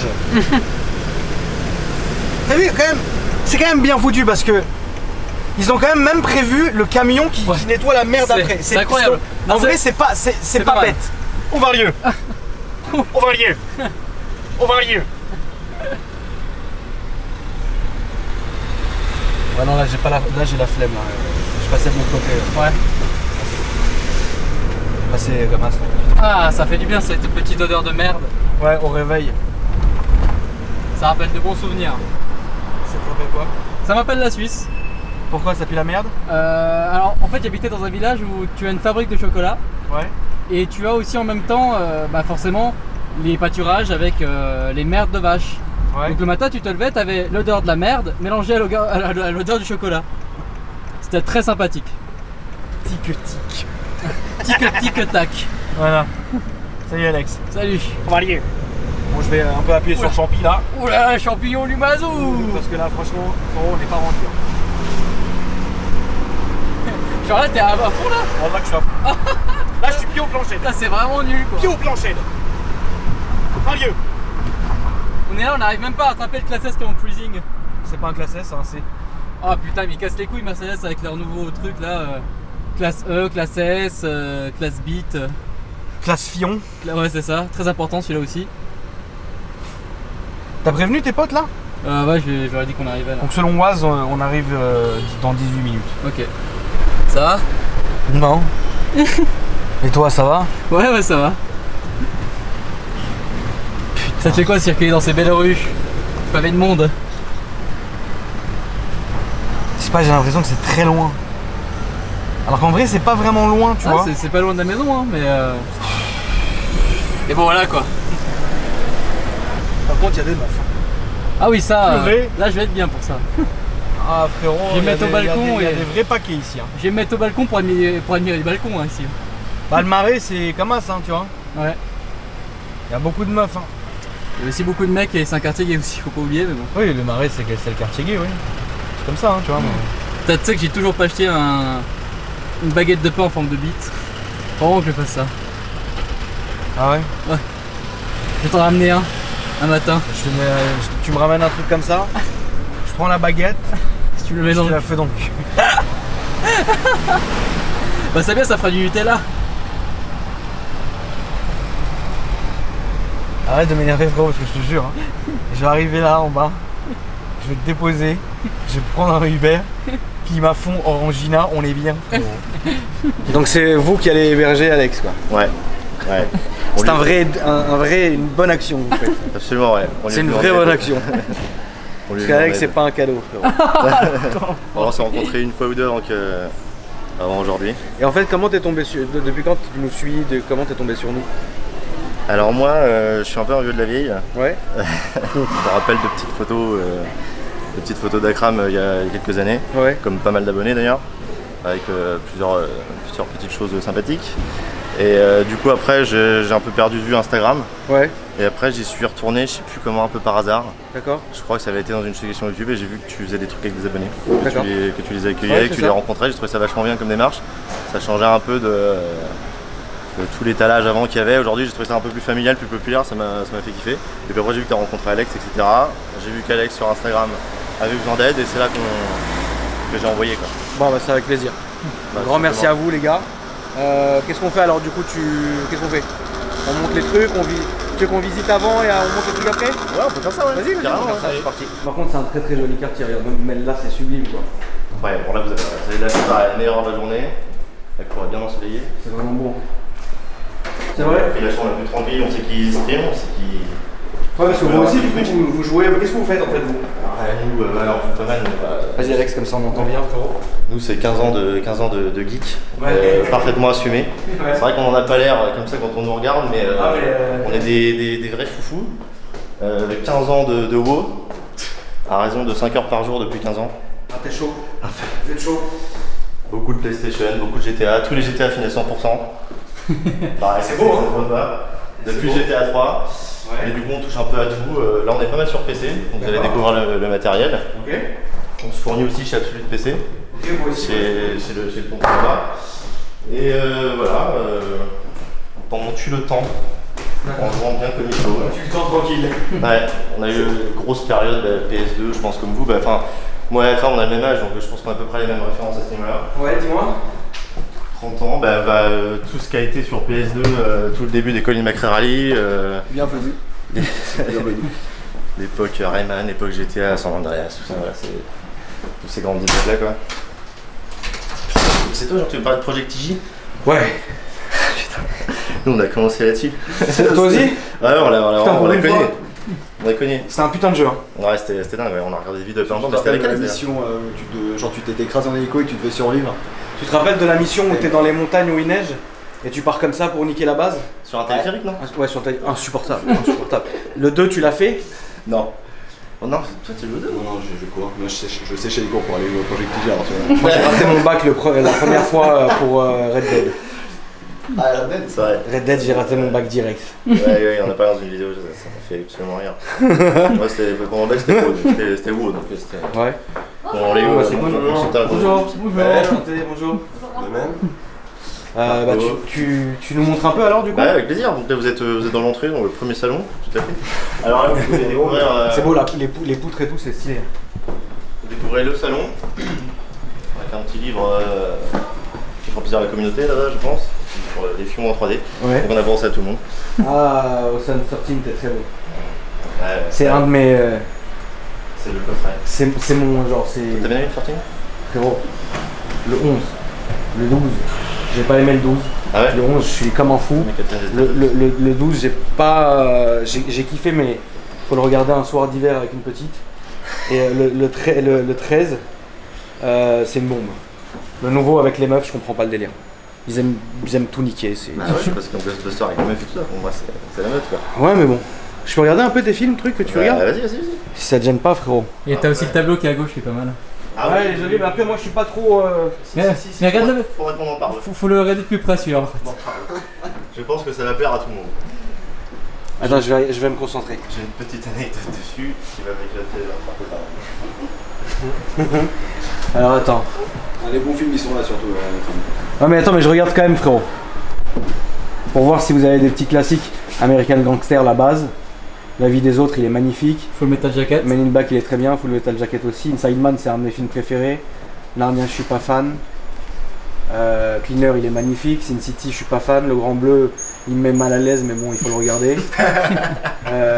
T'as vu quand même, c'est quand même bien foutu parce que ils ont quand même même prévu le camion qui, ouais. qui nettoie la merde après. C'est incroyable. En non, vrai c'est pas c'est pas, pas bête. On va lieu. On va lieu. On va lieu. Ouais non là j'ai pas la là j'ai la flemme là. Je passais de l'autre côté. Ouais. Passer comme ça. Ah ça fait du bien cette petite odeur de merde. Ouais au réveil. Ça rappelle de bons souvenirs. Ça te rappelle quoi? Ça m'appelle la Suisse. Pourquoi ça pue la merde? euh, Alors en fait j'habitais dans un village où tu as une fabrique de chocolat. Ouais. Et tu as aussi en même temps euh, bah forcément les pâturages avec euh, les merdes de vaches. Ouais. Donc le matin tu te levais, tu avais l'odeur de la merde mélangée à l'odeur du chocolat. C'était très sympathique. Tic tic. Tic tic tac. Voilà. Salut Alex. Salut. On va aller. Bon je vais un peu appuyer Oula. sur le champi là. Oula, champignon du mazou. Parce que là franchement, on n'est pas rendu. Genre là t'es à fond là. On voit que je suis à fond. Là je suis pied au plancher. Là c'est vraiment nul quoi. Pied au plancher. Pas lieu. On est là, on n'arrive même pas à attraper le classe S qui est en cruising. C'est pas un classe S, hein, c'est. Oh putain, mais ils cassent les couilles Mercedes avec leur nouveau truc là. Euh, classe E, classe S, euh, classe Beat. Euh. Classe Fion. Ouais, c'est ça, très important celui-là aussi. T'as prévenu tes potes là? Euh, ouais, je leur ai dit qu'on arrivait là. Donc selon Oise, on arrive euh, dans dix-huit minutes. Ok. Ça va? Non. Et toi, ça va? Ouais, ouais, ça va. Putain. Ça te fait quoi circuler dans ces belles rues? Pavé de monde. Je sais pas, j'ai l'impression que c'est très loin. Alors qu'en vrai, c'est pas vraiment loin, tu ah, vois. C'est pas loin de la maison, hein, mais. Euh... Et bon, voilà quoi. Par contre, il y a des meufs. Ah oui, ça. Euh, là, je vais être bien pour ça. Ah frérot, je vais me mettre au balcon. Il y a et... des vrais paquets ici. Hein. Je vais me mettre au balcon pour admirer, pour admirer les balcons hein, ici. Bah, le Marais, c'est comme ça, hein, tu vois. Ouais. Il y a beaucoup de meufs. Hein. Il y a aussi beaucoup de mecs et c'est un quartier gay aussi, faut pas oublier. Mais bon. Oui, le Marais, c'est le quartier gay, oui. C'est comme ça, hein, tu vois. Mmh. Mais... Tu sais que j'ai toujours pas acheté un... une baguette de pain en forme de bite. Faut vraiment que je fasse ça. Ah ouais? Ouais. Je vais t'en ramener un, un matin. Je mets, je, tu me ramènes un truc comme ça. Je prends la baguette. Si tu le mets dans je le... la fais donc. Bah c'est bien, ça fera du Nutella. Arrête de m'énerver frérot parce que je te jure. Hein. Je vais arriver là en bas. Je vais te déposer. Je vais prendre un Uber. Climat fond Orangina, on est bien frérot. Donc c'est vous qui allez héberger Alex quoi. Ouais. Ouais. C'est un vrai, un, un vrai, une bonne action que vous faites. Absolument ouais. C'est une vraie bonne action. Parce qu'Alex c'est pas un cadeau frérot. On s'est rencontrés une fois ou deux avant, que... avant aujourd'hui. Et en fait comment t'es tombé sur... Depuis quand tu nous suis, de... comment t'es tombé sur nous? Alors moi euh, je suis un peu un vieux de la vieille. Ouais. Je me rappelle de petites photos, euh, de petites photos d'Akram euh, il y a quelques années. Ouais. Comme pas mal d'abonnés d'ailleurs. Avec euh, plusieurs, euh, plusieurs petites choses sympathiques. Et euh, du coup après j'ai un peu perdu de vue Instagram. Ouais. Et après j'y suis retourné, je sais plus comment, un peu par hasard. D'accord. Je crois que ça avait été dans une sélection YouTube et j'ai vu que tu faisais des trucs avec des abonnés. Que tu les, que tu les accueillais, ouais, que tu ça. les rencontrais. J'ai trouvé ça vachement bien comme démarche. Ça changeait un peu de, de tout l'étalage avant qu'il y avait. Aujourd'hui j'ai trouvé ça un peu plus familial, plus populaire, ça m'a fait kiffer. Et puis après j'ai vu que tu as rencontré Alex, et cetera. J'ai vu qu'Alex sur Instagram avait besoin d'aide et c'est là qu'on que j'ai envoyé quoi. Bon bah c'est avec plaisir. Bah, grand merci à vous les gars. Euh, Qu'est-ce qu'on fait alors du coup tu. Qu'est-ce qu'on fait? On monte les trucs, on vit. Tu veux qu'on visite avant et on monte les trucs après? Ouais on peut faire ça ouais. Vas-y, vas-y, carrément. on ça, c'est parti. Par contre c'est un très très joli quartier, regarde, même là c'est sublime quoi. Ouais bon là vous avez, vous avez de la chance, la meilleure heure de la journée. La cour est bien ensoleillée. C'est vraiment beau. C'est vrai? Et la chambre la plus tranquille, on sait qui stream, on sait qui. Ouais parce que vous aussi du coup vous, vous jouez, qu'est-ce que vous faites en fait vous? Ouais, nous, euh, alors, pas mal. Euh, Vas-y Alex, comme ça on entend bien. Nous, c'est quinze ans de, quinze ans de, de geek, Ouais. euh, parfaitement assumé. Ouais. C'est vrai qu'on en a pas l'air comme ça quand on nous regarde, mais, euh, Ah, mais, euh, on est des, des, des vrais foufous. Euh, avec quinze ans de, de WoW, à raison de cinq heures par jour depuis quinze ans. Ah t'es chaud. Vous êtes chaud. Beaucoup de PlayStation, beaucoup de G T A, tous les G T A finissent cent pour cent. Pareil, c'est beau, hein. ça se voit pas. Depuis G T A trois. Ouais. Et du coup on touche un peu à tout. Euh, là on est pas mal sur P C, donc vous allez découvrir le, le matériel. Ok. On se fournit aussi chez Absolute P C, Ok, vous aussi. chez, chez le, chez le tonton là-bas. Et euh, voilà, euh, on tue le temps en jouant bien comme il faut. On tue le temps tranquille. Ouais, on a eu une grosse période bah, P S deux, je pense comme vous. Bah, enfin, moi et Akram on a le même âge, donc je pense qu'on a à peu près les mêmes références à ce niveau-là. Ouais, dis-moi. trente ans, bah, bah, euh, tout ce qui a été sur P S deux, euh, tout le début des Colin McRae Rally. Euh, Bienvenue. Bienvenue. L'époque Rayman, l'époque G T A, San Andreas, tout ça, voilà, c'est tous ces grandes époques là quoi. C'est toi, genre tu veux parler de Project T J? Ouais. Putain, nous on a commencé là-dessus. Toi aussi? Ouais, on l'a on Putain, l'a pour on l'a une connu. fois. On l'a connu. C'est un putain de jeu. Hein. Ouais, c'était c'était dingue, ouais. On a regardé des vidéos de plein de gens, Je mais me c'était rappelle avec de la Alex. mission euh, où tu te, genre tu t'étais écrasé en hélico et tu devais survivre. Tu te rappelles de la mission où t'es dans les montagnes où il neige et tu pars comme ça pour niquer la base? Sur un téléphérique, non? Ouais, sur ta... insupportable, insupportable. Le deux, tu l'as fait? Non. Oh non, toi tu joues deux? Non, non, je, je cours. Moi, je, sais, je sais chez les cours pour aller au Project T J. Alors, tu vois. Moi j'ai raté mon bac le pre- la première fois euh, pour euh, Red Dead. Ah, la bête. C'est vrai. Red Dead, j'ai raté mon bac direct. Ouais, ouais, on a pas dans une vidéo, ça, ça m'a fait absolument rien. Moi, c'était pour mon bac, c'était WoW, c'était c'était WoW, donc c'était. Ouais. On les Ouais, WoW, c'est on- cool. on s'entend un peu. Bonjour. Ouais, enchanté, bonjour. De même. Euh, bah, tu, tu, tu nous montres un peu alors du coup? Bah, avec plaisir. Donc là, vous êtes, euh, vous êtes dans l'entrée, dans le premier salon, tout à fait. Alors là, vous pouvez découvrir, euh, C'est beau là, les, pou- les poutres et tout, c'est stylé. vous découvrez le salon, avec un petit livre euh, qui fera plaisir à la communauté là-bas, je pense, sur euh, les films en trois D. Ouais. Donc on a pensé à tout le monde. Ah, Ocean treize, t'es très beau. Ouais, ouais. C'est un de mes. euh, C'est le coffret. c'est c'est mon genre, c'est. T'as bien aimé le quatorze? Frérot, le onze, le douze, j'ai pas aimé le douze. Ah ouais? Le onze, je suis comme un fou. Le, le, le, le douze, j'ai pas. euh, j'ai j'ai kiffé, mais faut le regarder un soir d'hiver avec une petite. Et euh, le, le, tre- le, le treize, euh, c'est une bombe. Le nouveau avec les meufs, je comprends pas le délire. Ils aiment, ils aiment tout niquer. c'est- Ah ouais, parce qu'en Ghostbuster avec les meufs et tout ça, pour moi c'est c'est la meute quoi. Ouais, mais bon. Je peux regarder un peu tes films, trucs que tu Bah, regardes? Vas-y, vas-y, vas-y. Si ça te gêne pas, frérot. Et t'as aussi le tableau qui est à gauche qui est pas mal. Ah ouais, il est joli, mais après, moi je suis pas trop. euh, Mais, mais regarde le. Faudrait qu'on en parle. Faut, faut le regarder de plus près celui-là. Je pense que ça va plaire à tout le monde. Attends, je vais, je vais me concentrer. J'ai une petite anecdote dessus qui va m'éclater un peu tard. Alors attends. Ah, les bons films, ils sont là surtout. euh, Ah mais attends, mais je regarde quand même, frérot. Pour voir si vous avez des petits classiques. American Gangster, la base. La vie des autres, il est magnifique. Full Metal Jacket. Men in Black, il est très bien. Full Metal Jacket aussi. Inside Man, c'est un de mes films préférés. Narnia, je suis pas fan. Euh, Cleaner, il est magnifique. Sin City, je suis pas fan. Le Grand Bleu, il me met mal à l'aise, mais bon, il faut le regarder. euh,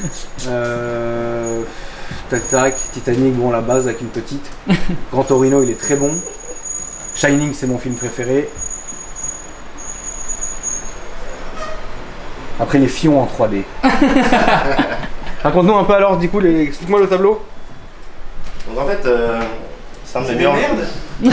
euh, tac tac. Titanic, bon, la base avec une petite. Grand Torino, il est très bon. Shining, c'est mon film préféré. Après les fions en trois D. Raconte-nous un peu alors, du coup, les... explique-moi le tableau. Donc en fait, euh, c'est un de mes meilleurs. Il y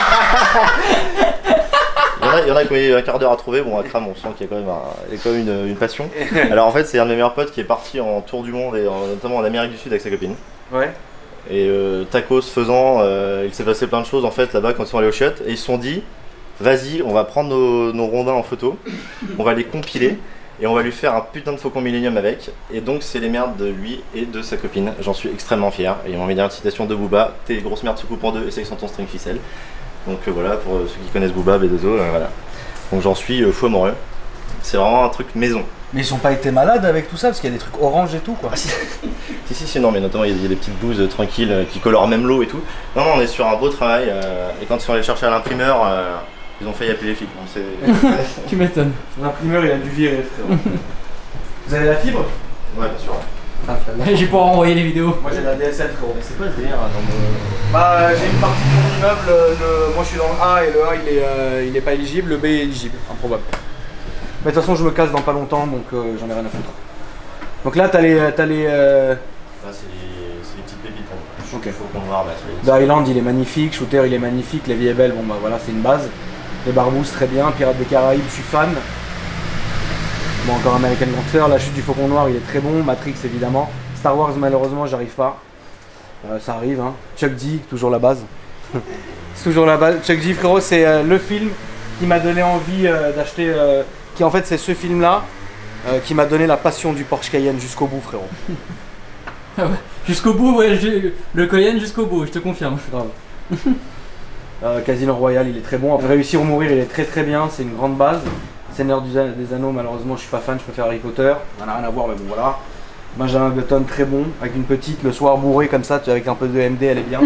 en a, il y en a qui ont eu un quart d'heure à trouver. Bon, Akram, on sent qu'il y a quand même, un, il y a quand même une, une passion. Alors en fait, c'est un de mes meilleurs potes qui est parti en tour du monde, et en- notamment en Amérique du Sud avec sa copine. Ouais. Et euh, tacos faisant, euh, il s'est passé plein de choses en fait là-bas quand ils sont allés au chiottes. Et ils se sont dit, vas-y, on va prendre nos, nos rondins en photo, on va les compiler et on va lui faire un putain de faucon Millennium avec. Et donc c'est les merdes de lui et de sa copine. J'en suis extrêmement fier. Et ils m'ont mis une citation de Booba, tes grosses merdes se coupent en deux, essaye sans ton string ficelle. Donc euh, voilà, pour ceux qui connaissent Booba, B deux O, euh, voilà. Donc j'en suis euh, fou amoureux. C'est vraiment un truc maison. Mais ils ont pas été malades avec tout ça parce qu'il y a des trucs orange et tout quoi. Ah, si. si si si non mais notamment il y, a, il y a des petites bouses euh, tranquilles euh, qui colorent même l'eau et tout. Non non on est sur un beau travail euh, et quand ils sont allés chercher à l'imprimeur, euh, ils ont failli appeler les flics. Tu m'étonnes. L'imprimeur il a dû virer frère. Vous avez la fibre? Ouais bien sûr. Ah, j'ai pas renvoyer les vidéos. Moi j'ai la D S L frérot. Mais c'est quoi le délire hein, dans le... Bah euh, j'ai une partie de mon immeuble, le... moi je suis dans le A et le A il est, euh, il est pas éligible, le B est éligible, improbable. Mais de toute façon je me casse dans pas longtemps donc euh, j'en ai rien à foutre. Donc là t'as les... T'as les euh... Là c'est les... les petites pépites. Hein. Ok. Faut qu'on voir là. The Island il est magnifique, Shooter il est magnifique, La Vie est belle, bon bah voilà c'est une base. Les Barbouzes très bien, Pirates des Caraïbes je suis fan. Bon encore American Gangster, La Chute du Faucon Noir il est très bon, Matrix évidemment. Star Wars malheureusement j'arrive pas. Euh, ça arrive hein. Chuck D, toujours la base. C'est toujours la base. Chuck D frérot c'est euh, le film qui m'a donné envie euh, d'acheter... Euh, qui en fait c'est ce film là euh, qui m'a donné la passion du Porsche Cayenne jusqu'au bout frérot. Ah ouais. Jusqu'au bout, ouais, le Cayenne jusqu'au bout, je te confirme. Grave. euh, Casino Royale il est très bon. Après, Réussir ou Mourir il est très très bien, c'est une grande base. Seigneur des Anneaux malheureusement je suis pas fan, je préfère Harry Potter. Ça n'a rien à voir mais bon voilà. Benjamin Button très bon, avec une petite le soir bourré comme ça, avec un peu de M D elle est bien.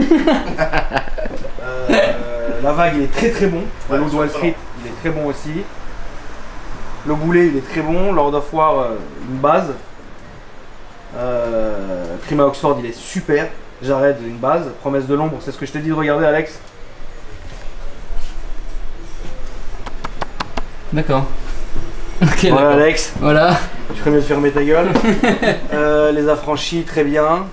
euh, La Vague il est très très bon, Ouais, Le Loup de Wall Street il est très bon aussi. Le Boulet il est très bon, Lord of War euh, une base. Euh, Crime à Oxford il est super, Jared une base, Promesse de l'ombre c'est ce que je t'ai dit de regarder Alex. D'accord. Ok, voilà d'accord. Alex, voilà. tu ferais mieux de fermer ta gueule. euh, Les Affranchis très bien.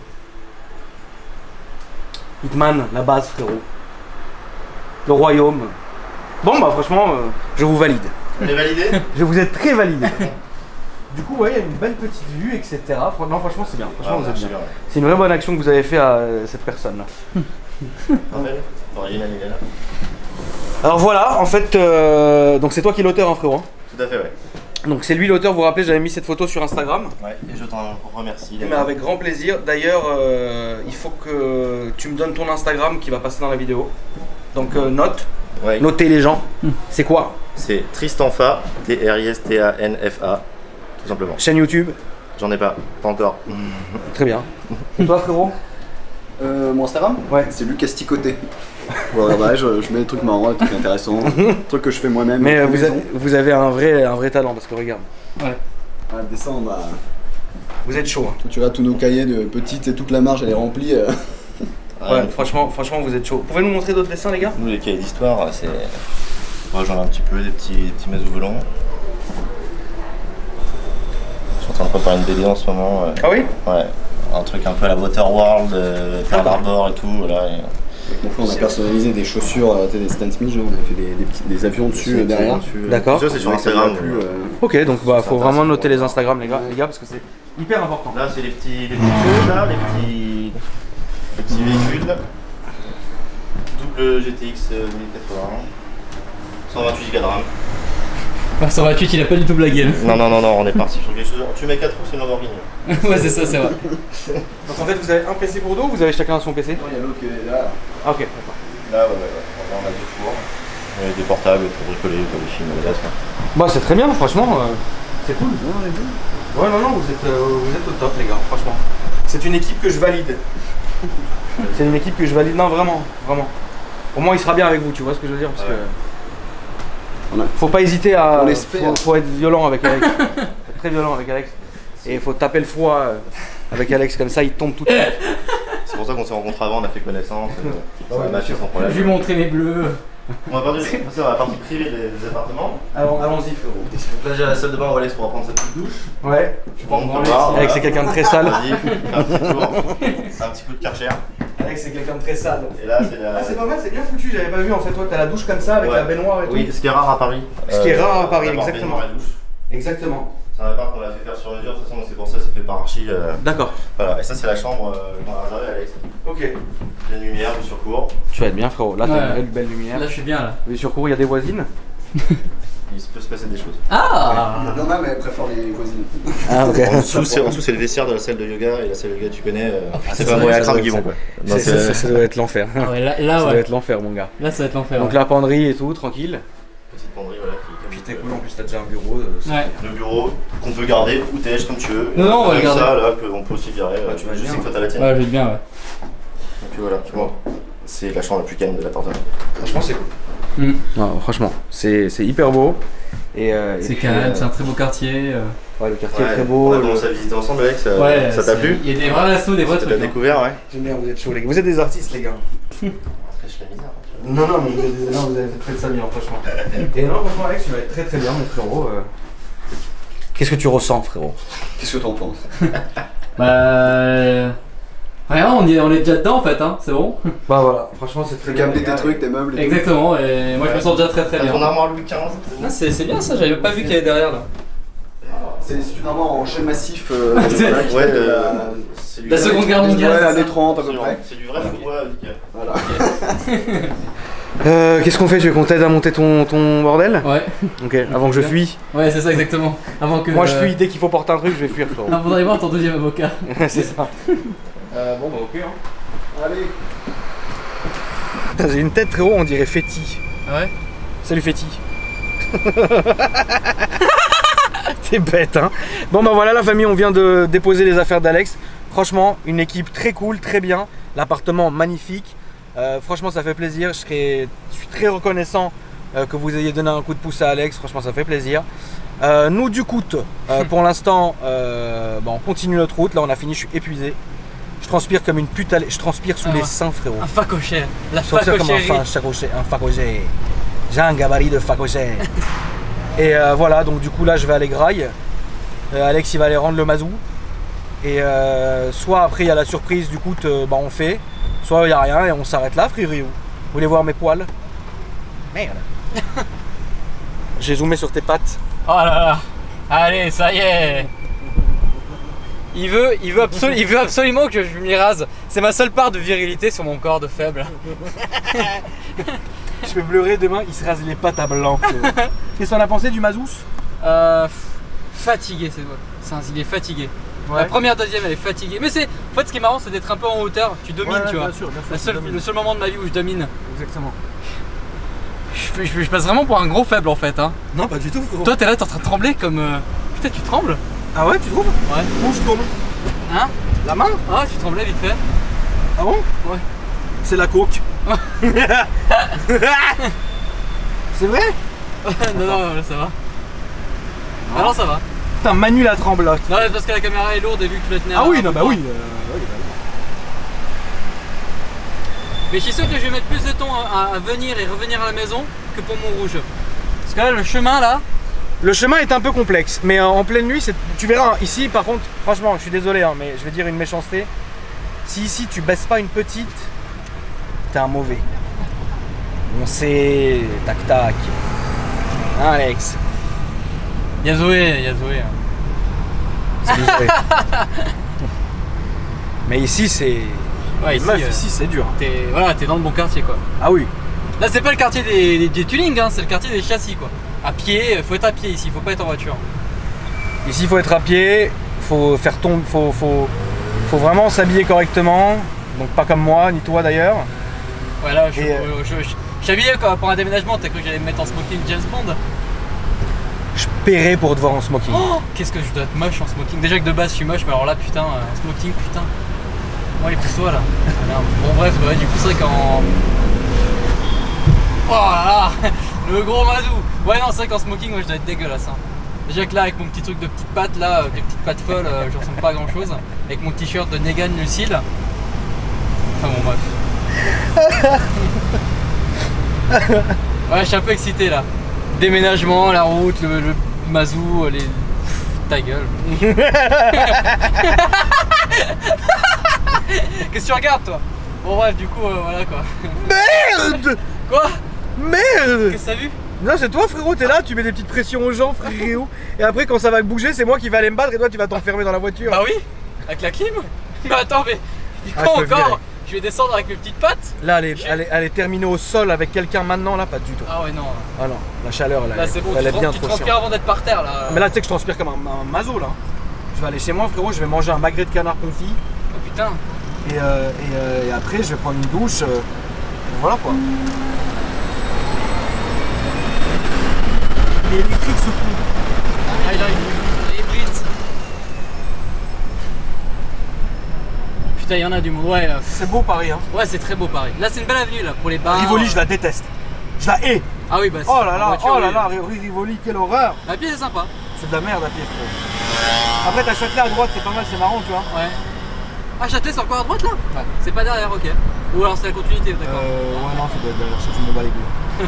Hitman la base frérot. Le Royaume. Bon bah franchement euh, je vous valide. On est validé. Je vous ai très validé. Du coup, ouais, il y a une belle petite vue, et cetera. Non, franchement, c'est bien. Franchement, Ah, vous êtes bien. bien, ouais. C'est une vraie bonne action que vous avez fait à euh, cette personne-là. Rappel Original, il est là. Alors voilà, en fait, euh, donc c'est toi qui es l'auteur, hein, frérot. Hein. Tout à fait, ouais. Donc c'est lui l'auteur. Vous vous rappelez, j'avais mis cette photo sur Instagram. Ouais, et je t'en remercie. Mais avec grand plaisir. D'ailleurs, euh, il faut que tu me donnes ton Instagram qui va passer dans la vidéo. Donc euh, note, Ouais. notez les gens. C'est quoi? C'est Tristanfa, T R I S T A N F A, tout simplement. Chaîne YouTube. J'en ai pas, pas encore. Très bien. Et toi, frérot? Euh, mon Instagram Ouais. C'est Lucas Ticoté. Voilà, bah, je, je mets des trucs marrants, des trucs intéressants, des trucs que je fais moi-même. Mais euh, vous, maison. avez, vous avez un vrai, un vrai talent parce que regarde, Ouais. Ouais, descends, bah, vous êtes chaud. Hein. tu vois, tous nos cahiers de petites et toute la marge elle est remplie. euh. Ouais, franchement, franchement, vous êtes chaud. Vous pouvez nous montrer d'autres dessins, les gars? Nous, les cahiers d'histoire, c'est. Moi, j'en ai un petit peu, des petits, des petits mazouvelons. Je suis en train de préparer une B D en ce moment. euh, Ah oui? Ouais, un truc un peu à la Waterworld, euh, Pearl Harbor et tout. Voilà, et... Avec mon frère, on a personnalisé des chaussures, euh, des Stan Smith, genre, on a fait des, des, petits, des avions dessus euh, derrière. dessus, D'accord. Ça, c'est sur Ouais, ça m'a Instagram. plu, euh. euh. Ok, donc bah C'est faut vraiment intéressant. noter les Instagram, les gars, les gars, parce que c'est hyper important. Là, c'est les petits, les petits jeux, là, les petits, les petits véhicules. Double G T X euh, mille quatre-vingts, cent vingt-huit giga de RAM. Enfin, cent vingt-huit, il a pas du tout blagué. Non, non, non, non, on est parti sur quelque chose. Tu mets quatre roues, c'est une Lamborghini. Ouais, c'est ça, c'est vrai. Donc en fait, vous avez un P C pour deux ou vous avez chacun son P C? Il y a l'autre qui est là. Ah ok, d'accord. Là, ouais, ouais, ouais. Là, on a deux fours. Et des portables pour bricoler, pour les films, les gaz. Bah c'est très bien, franchement, euh, c'est cool. Ouais, non, non, vous êtes, euh, vous êtes au top, les gars, franchement. C'est une équipe que je valide. C'est une équipe que je valide, non, vraiment, vraiment. Au moins, il sera bien avec vous, tu vois ce que je veux dire, parce Ouais. que On a- faut pas hésiter à. On l'espère. Faut, faut être violent avec Alex. Faut être très violent avec Alex. Et il faut taper le foie euh, avec Alex comme ça, il tombe tout de suite. C'est pour ça qu'on s'est rencontrés avant, on a fait connaissance. euh, ça a matché sans Je problème. vais lui montrer mes bleus. On va passer à la partie privée des, des appartements. Alors, allons-y, frérot. Donc là, j'ai la salle de bain où Alex pourra prendre sa petite douche. Ouais. Bon, on peut voir. Alex, c'est quelqu'un de très sale. Vas-y, fais un petit tour. C'est un petit coup de Karcher. Alex, c'est quelqu'un de très sale. Et là, c'est la. Ah, c'est pas mal, c'est bien foutu, j'avais pas vu en fait. Toi, t'as la douche comme ça avec Ouais. la baignoire et tout. Oui, ce qui est rare à Paris. Ce qui est rare à Paris, d'avoir exactement. baignoire et douche. Exactement. C'est C'est un appart qu'on a fait faire sur mesure, de toute façon, c'est pour ça, c'est fait par Archie. Euh... D'accord. Voilà, et ça, c'est la chambre euh, qu'on a réservée à Alex. Ok. Pleine lumière, vue sur cour. Tu vas être bien, frérot. Là, Ouais. t'as une belle, belle lumière. Là, je suis bien là. Vue sur cour, il y a des voisines. Il peut se passer des choses. Ah Non, non, mais elle préfère les voisines. Ah, ok. En dessous, c'est, en dessous, c'est le vestiaire de la salle de yoga, et la salle de yoga, tu connais. Euh, Oh, putain, c'est ça pas doit moi, être- la ça crame doit qui être vont quoi. Non, Ça, c'est- ça, ça doit être l'enfer. Ah ouais, là, Ça là, doit ouais. être l'enfer, mon gars. Là, ça va être l'enfer. Donc ouais. la penderie et tout, tranquille. Petite penderie, voilà. Qui, Puis t'es cool, en plus t'as déjà un bureau. euh, c'est- Ouais. Le bureau qu'on peut garder ou tèche comme tu veux. Non, non, on va le Comme garder. ça, là, qu'on peut aussi virer. Ah, tu vas je bien, sais que toi ouais. t'as la tienne. Ouais, je vais bien, ouais. Donc voilà, tu vois. C'est la chambre la plus calme de l'appartement. Franchement, c'est cool. Mm. Non, franchement, c'est c'est hyper beau. Et, euh, et C'est puis, calme, euh, c'est un très beau quartier. euh. Ouais, le quartier Ouais, est très beau. On a le- commencé à visiter ensemble, Alex. Ça, Ouais, ça t'a c'est- plu? Il y a des vrais restos, des vrais T'as trucs. hein. découvert, ouais. J'aime bien, vous êtes chauds, les gars. Vous êtes des artistes, les gars. Cache la misère. Non, non, mais vous êtes, des- non, vous avez fait ça bien, franchement. Et non, franchement, Alex, tu vas être très très bien, mon frérot. euh. Qu'est-ce que tu ressens, frérot? Qu'est-ce que t'en penses? Bah. euh, Rien, on, y est, on est déjà dedans en fait, hein, c'est bon. Bah voilà, franchement, c'est très T'as amené tes trucs, tes meubles et tout. Exactement, et moi je me sens déjà très très T'as bien. ton armoire Louis quinze. Ah, c'est c'est bien ça, j'avais pas vu qu'il y avait derrière là. C'est c'est une armoire en chêne massif. Euh, C'est- voilà, qui Ouais, fait de euh, la- c'est du La vrai- Seconde Guerre Ouais, mondiale. c'est l'année ça trente à peu près. C'est du vrai faux bois, Vic. Voilà. Euh, qu'est-ce qu'on fait? Tu veux qu'on t'aide à monter ton, ton bordel? Ouais, Ok, avant que je fuis. ouais, c'est ça exactement. Avant que. Moi je euh, fuis, dès qu'il faut porter un truc, je vais fuir, frérot. Non, faudrait voir ton deuxième avocat. C'est ça. Euh, bon, bah ok. Hein. Allez. Putain, j'ai une tête, frérot, on dirait Fetty. Ouais. Salut Fetty. T'es bête, hein. Bon, bah voilà, la famille, on vient de déposer les affaires d'Alex. Franchement, une équipe très cool, très bien. L'appartement magnifique. Euh, franchement, ça fait plaisir. Je, serais, je suis très reconnaissant euh, que vous ayez donné un coup de pouce à Alex. Franchement, ça fait plaisir. Euh, nous, du coup, euh, pour l'instant, euh, bah, on continue notre route. Là, on a fini, je suis épuisé. Je transpire comme une pute. à l'e- Je transpire sous Ah les ouais. seins, frérot. Un facochère. La Je transpire comme un, facochère. fa- facoché- un facoché. J'ai un gabarit de facoché. Et euh, voilà, donc du coup, là, je vais aller graille. Euh, Alex, il va aller rendre le mazou. Et euh, soit après, il y a la surprise, du coup, te- bah, on fait. Soit il n'y a rien et on s'arrête là, frérot. Vous voulez voir mes poils? Merde. J'ai zoomé sur tes pattes. Oh là là. Allez, ça y est. Il veut, il veut, absolu- il veut absolument que je m'y rase. C'est ma seule part de virilité sur mon corps de faible. Je vais pleurer demain, il se rase les pattes à blanc. Qu'est-ce qu'on a pensé du mazous? Euh, pff, fatigué, c'est c'est un- il est fatigué. La Ouais. première, deuxième, elle est fatiguée. Mais c'est, en fait, ce qui est marrant, c'est d'être un peu en hauteur. Tu domines, Ouais, ouais, tu vois. bien sûr, bien sûr, La tu seule- domines. le seul moment de ma vie où je domine. Exactement. Je, je- je passe vraiment pour un gros faible en fait. Hein. Non, pas du tout, frérot. Toi, t'es là, t'es en train de trembler comme. euh, Putain, tu trembles? Ah ouais, tu trouves? Ouais. Où je tombe? Hein? La main? Ah, tu tremblais vite fait. Ah bon? Ouais. C'est la coke. C'est vrai? non, non, là, ça va. Ah non, ça va. Putain, Manu la tremblote. Non, c'est parce que la caméra est lourde et vu que tu la tenais. Ah à- oui, non, bah oui. euh, oui, bah oui. Mais je suis sûr que je vais mettre plus de temps à, à venir et revenir à la maison que pour Montrouge. Parce que là, le chemin là. Le chemin est un peu complexe, mais euh, en pleine nuit, c'est- tu verras, hein, ici par contre, franchement, je suis désolé, hein, mais je vais dire une méchanceté. Si ici tu baisses pas une petite, t'es un mauvais. On sait, tac tac. Hein, Alex? Y'a Zoé, y'a Zoé. hein. Excusez. Mais ici c'est... Ouais, ici, Meuf, euh, ici c'est dur. t'es voilà, t'es dans le bon quartier quoi. Ah oui. Là, c'est pas le quartier des, des, des tunings, hein, c'est le quartier des châssis quoi. À pied, faut être à pied ici, faut pas être en voiture. Ici il faut être à pied, faut faire tomber, faut, faut, faut vraiment s'habiller correctement. Donc pas comme moi, ni toi d'ailleurs. Ouais, là, je, Et, euh, je, je, je, je suis habillé quoi, pour un déménagement, t'as cru que j'allais me mettre en smoking James Bond? Je paierai pour te voir en smoking. Oh, qu'est-ce que je dois être moche en smoking. Déjà que de base je suis moche, mais alors là putain, euh, en smoking putain. Moi les pousse-toi là. Ah, merde. Bon bref, bah, du coup c'est vrai qu'en... Oh là là, le gros Mazou. Ouais non, c'est vrai qu'en smoking moi je dois être dégueulasse. Hein. Déjà que là avec mon petit truc de petites pattes là, euh, des petites pattes folles, euh, je ressemble pas à grand chose. Avec mon t-shirt de Negan Lucille. Enfin bon bref. Ouais, je suis un peu excité là. Déménagement, la route, le, le Mazou, les... Pff, ta gueule. Qu'est-ce que tu regardes toi? Bon bref, du coup, euh, voilà quoi. Merde! Quoi? Merde! Qu'est-ce que t'as vu? Non, c'est toi frérot, t'es là, tu mets des petites pressions aux gens frérot. Et après quand ça va bouger, c'est moi qui vais aller me battre et toi tu vas t'enfermer dans la voiture. Bah oui, avec la clim. Mais attends, mais du coup Ah, je peux encore, virer. je vais descendre avec mes petites pattes. Là elle est, elle, est, elle est terminée au sol avec quelqu'un maintenant, là pas du tout. Ah ouais non. Ah non, la chaleur là, Là elle, c'est bon, elle tu, est trans- bien tu trop transpires chiante. avant d'être par terre là. Mais là tu sais que je transpire comme un, un mazo là. Je vais aller chez moi frérot, je vais manger un magret de canard confit. Oh putain. Et, euh, et, euh, et après je vais prendre une douche. euh, voilà quoi. Il est électrique ce coup. Ah il a une hybride. Putain, il y en a du monde. Ouais, euh, C'est beau Paris hein. ouais, c'est très beau Paris. Là, c'est une belle avenue là pour les bars. Rivoli je la déteste. Je la hais. Ah oui, bah c'est Oh là en là, voiture, oh là oui. là, rue Rivoli, quelle horreur. La pied c'est sympa. C'est de la merde à pied frérot. Après t'as Châtelet à droite, c'est pas mal, c'est marrant tu vois. Ouais. Ah, Châtelet, c'est encore à droite là? Ouais. C'est pas derrière, ok. Ou alors c'est la continuité, d'accord. Euh, ouais non, c'est derrière, je me bats les couilles.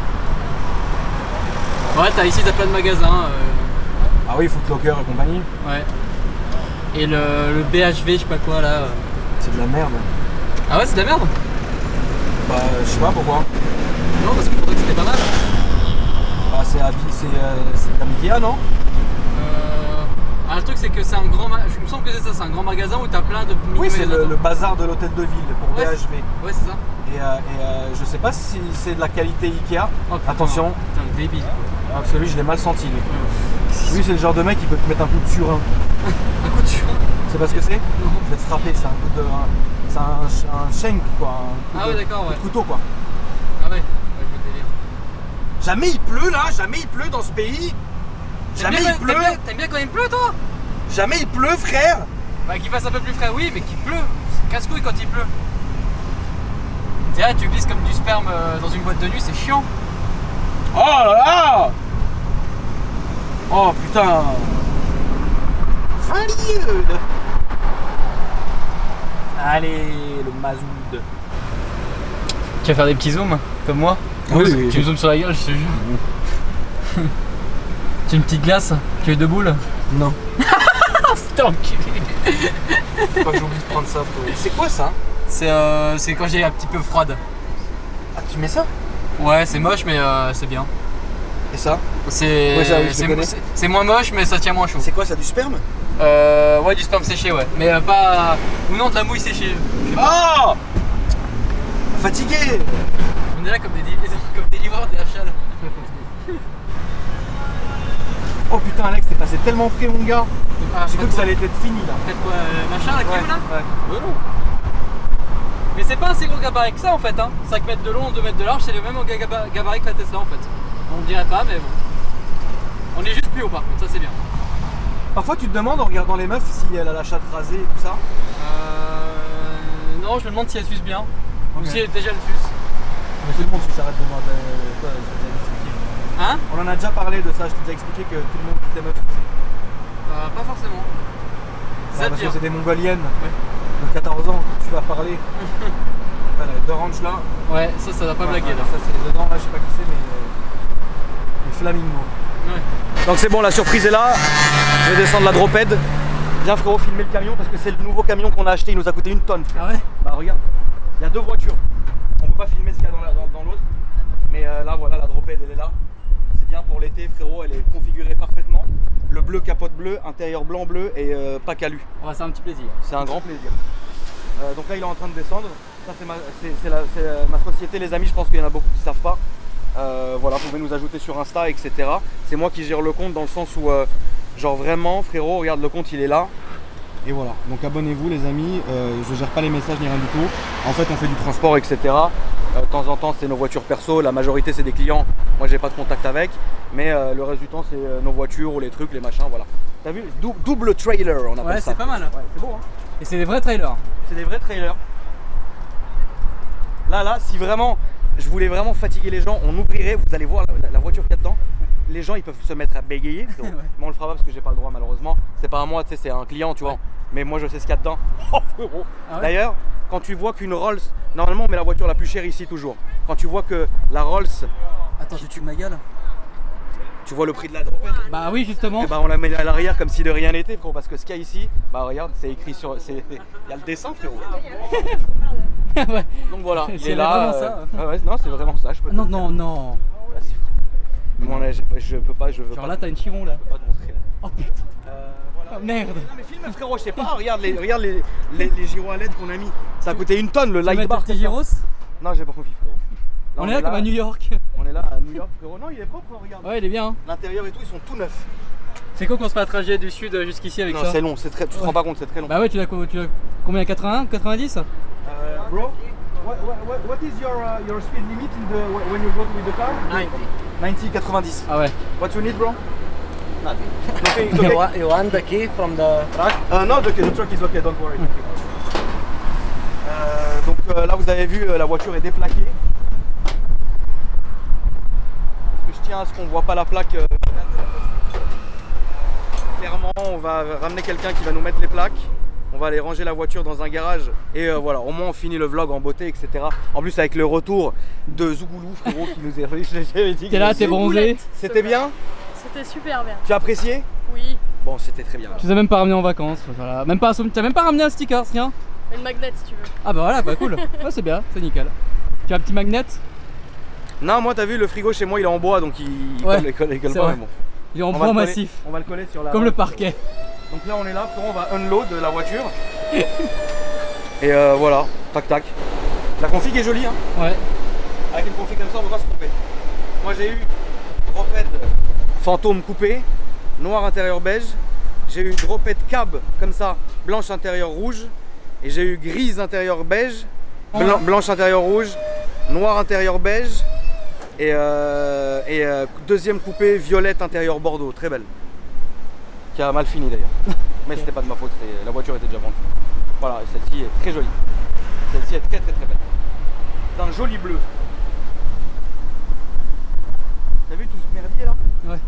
Ouais, t'as ici, t'as plein de magasins. euh, Ah oui, Footlocker et compagnie. Ouais. Et le, le B H V, je sais pas quoi là. euh. C'est de la merde. Ah ouais, c'est de la merde? Bah je sais pas pourquoi. Non, parce que je trouvais que c'était pas mal. Bah c'est Abi- c'est euh, c'est de la Ikea non? Euh... Ah, le truc, c'est que c'est un grand. Ma... Je me semble que c'est ça, c'est un grand magasin où t'as plein de. Oui, c'est mini-magasins. le, le bazar de l'hôtel de ville pour Ouais, B H V. Ouais, c'est ça. Et, euh, et euh, je sais pas si c'est de la qualité Ikea. Oh, putain. Attention, Putain, le débile. ah, parce que lui je l'ai mal senti lui. Lui c'est le genre de mec qui peut te mettre un coup de surin. Un coup de surin. C'est pas ce que c'est? Je vais te frapper, c'est un coup de. un- C'est un, un shank quoi. Un coup Ah de- ouais, d'accord, coup de ouais. couteau quoi. Ah ouais, ouais, je veux le délire. Jamais il pleut là, jamais il pleut dans ce pays. Jamais T'aimes bien- il pleut. T'aimes bien, t'aimes bien quand il pleut, toi? Jamais il pleut frère. Bah, qu'il fasse un peu plus frais, oui, mais qu'il pleut. Casse-couille quand il pleut. Tiens, tu glisses comme du sperme euh, dans une boîte de nuit, c'est chiant. Oh là là. Oh putain. Valide. Allez, le mazoud. Tu vas faire des petits zooms, comme moi? Oui, oui, oui. Tu me zoomes sur la gueule, je te jure. Tu as une petite glace? Tu es de boule? Non. Putain, enculé. Faut pas que j'oublie de prendre ça frérot. C'est quoi ça? C'est euh, c'est quand j'ai un petit peu froide. Ah tu mets ça? Ouais, c'est moche, mais euh, c'est bien. Et ça? C'est Ouais, ça, oui, je c'est- le connais. c'est- c'est moins moche, mais ça tient moins chaud. C'est quoi ça, du sperme? Euh, ouais, du sperme séché, ouais. Mais euh, pas. Ou non, de la mouille séchée. Je sais pas. Oh. Fatigué. On est là comme des, dé- comme des livreurs des H L. Oh putain Alex, t'es passé tellement près mon gars. Ah, J'ai cru que ça allait être fini là. Faites quoi, euh, machin, la kiwi là? ouais. Euh, non. Mais c'est pas un si gros gabarit que ça en fait, hein. cinq mètres de long, deux mètres de large, c'est le même gaba- gabarit que la Tesla en fait. On ne dirait pas, mais bon. On est juste plus haut par contre, ça c'est bien. Parfois tu te demandes en regardant les meufs si elle a la chatte rasée et tout ça. Euh. Non, je me demande si elle suce bien. Ou Ok. si elle, déjà elle suce. Mais tout le monde s'arrête de demander. Quoi, je t'ai déjà expliqué. Hein? On en a déjà parlé de ça, je t'ai déjà expliqué que tout le monde, toutes les meufs suçaient. Euh, pas forcément. Ouais, Ça parce bien. que c'est des mongoliennes de quatorze ans que tu vas parler. Voilà, les d'orange là. Ouais, ça, ça va pas Ouais, blaguer ouais, là. Ça c'est dedans là, je sais pas qui c'est, mais. euh, Les flamingos. Ouais. Donc c'est bon, la surprise est là. Je vais descendre la droped. Viens frérot, filmer le camion parce que c'est le nouveau camion qu'on a acheté, il nous a coûté une tonne frère. Ah ouais? Bah regarde, il y a deux voitures. On peut pas filmer ce qu'il y a dans la- dans- dans l'autre. Mais euh, là voilà, la droped elle est là. C'est bien pour l'été frérot, elle est configurée parfaitement. Le bleu capote bleu, intérieur blanc bleu et euh, pas calu. Ouais, c'est un petit plaisir. C'est un grand plaisir. Euh, donc là il est en train de descendre. Ça c'est ma, c'est- c'est la- c'est, euh, ma société les amis, je pense qu'il y en a beaucoup qui savent pas. Euh, voilà, vous pouvez nous ajouter sur Insta, et cetera. C'est moi qui gère le compte dans le sens où, euh, genre vraiment, frérot, regarde le compte, il est là. Et voilà, donc abonnez-vous les amis, euh, je gère pas les messages ni rien du tout. En fait, on fait du transport, et cetera. Euh, de temps en temps, c'est nos voitures perso, la majorité, c'est des clients. Moi, j'ai pas de contact avec, mais euh, le reste du temps, c'est euh, nos voitures ou les trucs, les machins, voilà. T'as vu? Dou- double trailer, on appelle Ouais, ça. c'est pas mal. Ouais, c'est beau, hein. Et c'est des vrais trailers. C'est des vrais trailers. Là, là, si vraiment je voulais vraiment fatiguer les gens, on ouvrirait, vous allez voir la, la- la voiture qu'il y a dedans. Les gens ils peuvent se mettre à bégayer, donc, Ouais. mais on le fera pas parce que j'ai pas le droit malheureusement. C'est pas à moi, tu sais, c'est un client, tu vois. Ouais. Mais moi je sais ce qu'il y a dedans. Oh frérot. Ah ouais? D'ailleurs, quand tu vois qu'une Rolls, normalement on met la voiture la plus chère ici toujours. Quand tu vois que la Rolls, Attends, j'ai tué ma gueule. tu vois le prix de la dropette, Bah oui, justement. et bah on la met à l'arrière comme si de rien n'était, frérot, parce que ce qu'il y a ici, bah regarde, c'est écrit sur, c'est, il y a le dessin, frérot. Ouais. Donc voilà, il C'est est là. vraiment euh, ça. ah ouais, non, c'est vraiment ça. Je peux te Non, le non, non. dire. Vas-y. Bon, là, je peux pas, je veux Genre pas. là, t'as une Chiron là. Je peux pas te montrer. Oh putain. Euh, voilà. Oh, merde. Non mais filme frérot, je sais pas, regarde les, regarde les, les, les gyros à L E D qu'on a mis. Ça a coûté une tonne le Tu light mets bar. tes petits gyros? Non, j'ai pas envie frérot. Là, On est là comme à New York. On est là à New York frérot. Non, il est propre, regarde. Ouais, il est bien. Hein. L'intérieur et tout, ils sont tout neufs. C'est quoi qu'on se fait un trajet du sud jusqu'ici avec Non, ça? c'est long, c'est très, tu te rends pas compte, c'est très long. Bah ouais, tu l'as tu l'as combien? quatre-vingts, quatre-vingt-dix? Uh, bro, what, what, what is your, uh, your speed limit in the, when you go with the car? ninety. ninety, quatre-vingt-dix. Ah ouais. What you need bro? Nothing. Okay, it's You, okay. want, you want the key from the truck? Uh, no, the, the truck is okay, don't worry. Euh, donc euh, là vous avez vu, euh, la voiture est déplaquée. Parce que je tiens à ce qu'on voit pas la plaque. Euh, clairement, on va ramener quelqu'un qui va nous mettre les plaques. On va aller ranger la voiture dans un garage et euh, voilà, au moins on finit le vlog en beauté, et cetera. En plus avec le retour de Zougoulou, frérot, qui nous est dit. T'es là, t'es bronzé. C'était bien? C'était super bien. Tu as apprécié? Oui. Bon, c'était très bien. Tu les as même pas ramené en vacances. Voilà. Même pas, t'as même pas ramené un sticker, tiens. Une magnet si tu veux. Ah bah voilà, bah cool. Ouais, c'est bien, c'est nickel. Tu as un petit magnet? Non, moi t'as vu, le frigo chez moi il est en bois donc il Ouais, colle, il colle, il colle c'est pas. vrai. Mais bon. Il est en On va bois le coller- massif. On va le coller sur la. Comme le parquet. Donc là on est là, on va unload la voiture. Et euh, voilà, tac tac. La config est jolie hein. Ouais. Avec une config comme ça on va pas se tromper. Moi j'ai eu drophead fantôme coupé, noir intérieur beige. J'ai eu drophead cab comme ça, blanche intérieur rouge. Et j'ai eu grise intérieur beige, blan- blanche intérieur rouge, noir intérieur beige. Et, euh, et euh, deuxième coupé violette intérieur bordeaux, très belle. Qui a mal fini d'ailleurs. Mais c'était pas de ma faute, la voiture était déjà vendue. Voilà, et celle-ci est très jolie. Celle-ci est très très très belle. D'un joli bleu. T'as vu tout ce merdier là? Ouais.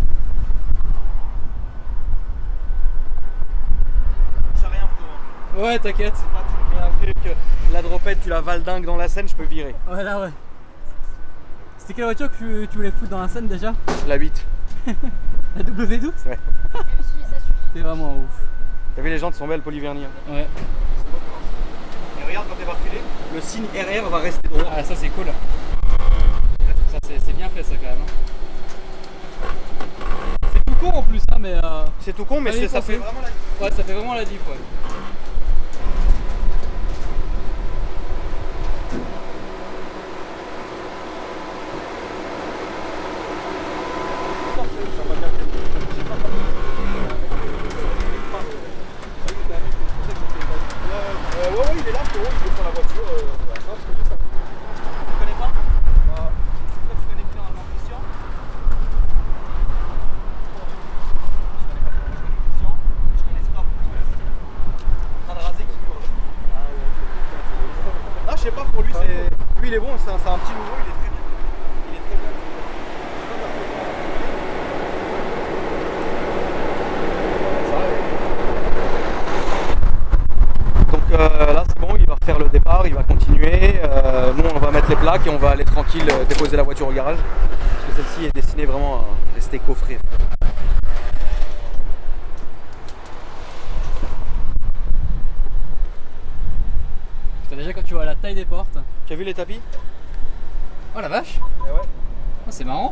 J'ai rien frérot. Ouais, t'inquiète. Là tu me mets un truc, la dropette tu la valdingues dans la Seine, je peux virer. Ouais, là, ouais. C'était quelle voiture que tu, tu voulais foutre dans la scène déjà? La huit. La W douze? Ouais. T'es vraiment ouf. T'as vu les jantes sont belles polyvernies. Hein. Ouais. Et regarde quand t'es reculé, le signe R R va rester droit. Ah, ça c'est cool. Ça c'est bien fait ça quand même. C'est tout con en plus, hein, mais. Euh... C'est tout con, mais Allez, c'est- ça pensez. fait vraiment la. Ouais, ça fait vraiment la diff, ouais. Euh, ouais, ouais, il est là, frérot, il est sur la voiture. Euh, ouais, non, je connais ça. Tu connais pas? Bah, toi, tu connais bien normalement Christian. Je connais pas trop, je connais Christian. Et je connais Stop. En train de raser qui hurle. Ah, je sais pas, pour lui, c'est. Lui, il est bon, c'est un, c'est un petit nouveau, il est très bien. Il est très bien. Donc euh, là c'est bon, il va refaire le départ, il va continuer. Euh, nous on va mettre les plaques et on va aller tranquille euh, déposer la voiture au garage. Parce que celle-ci est destinée vraiment à rester coffrée. Putain, déjà quand tu vois la taille des portes. Tu as vu les tapis? Oh la vache! Eh ouais. Oh, c'est marrant.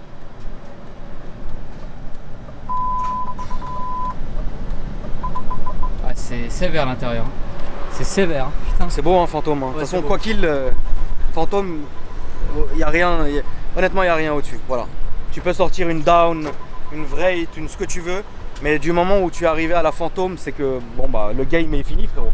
Ouais, c'est sévère l'intérieur. C'est sévère, putain. C'est beau hein Fantôme. Hein. De Ouais, toute c'est façon beau. quoi qu'il, euh, Fantôme, il n'y a rien, y a- honnêtement il n'y a rien au-dessus. Voilà. Tu peux sortir une down, une vraie, une ce que tu veux. Mais du moment où tu es arrivé à la Fantôme, c'est que bon bah le game est fini frérot.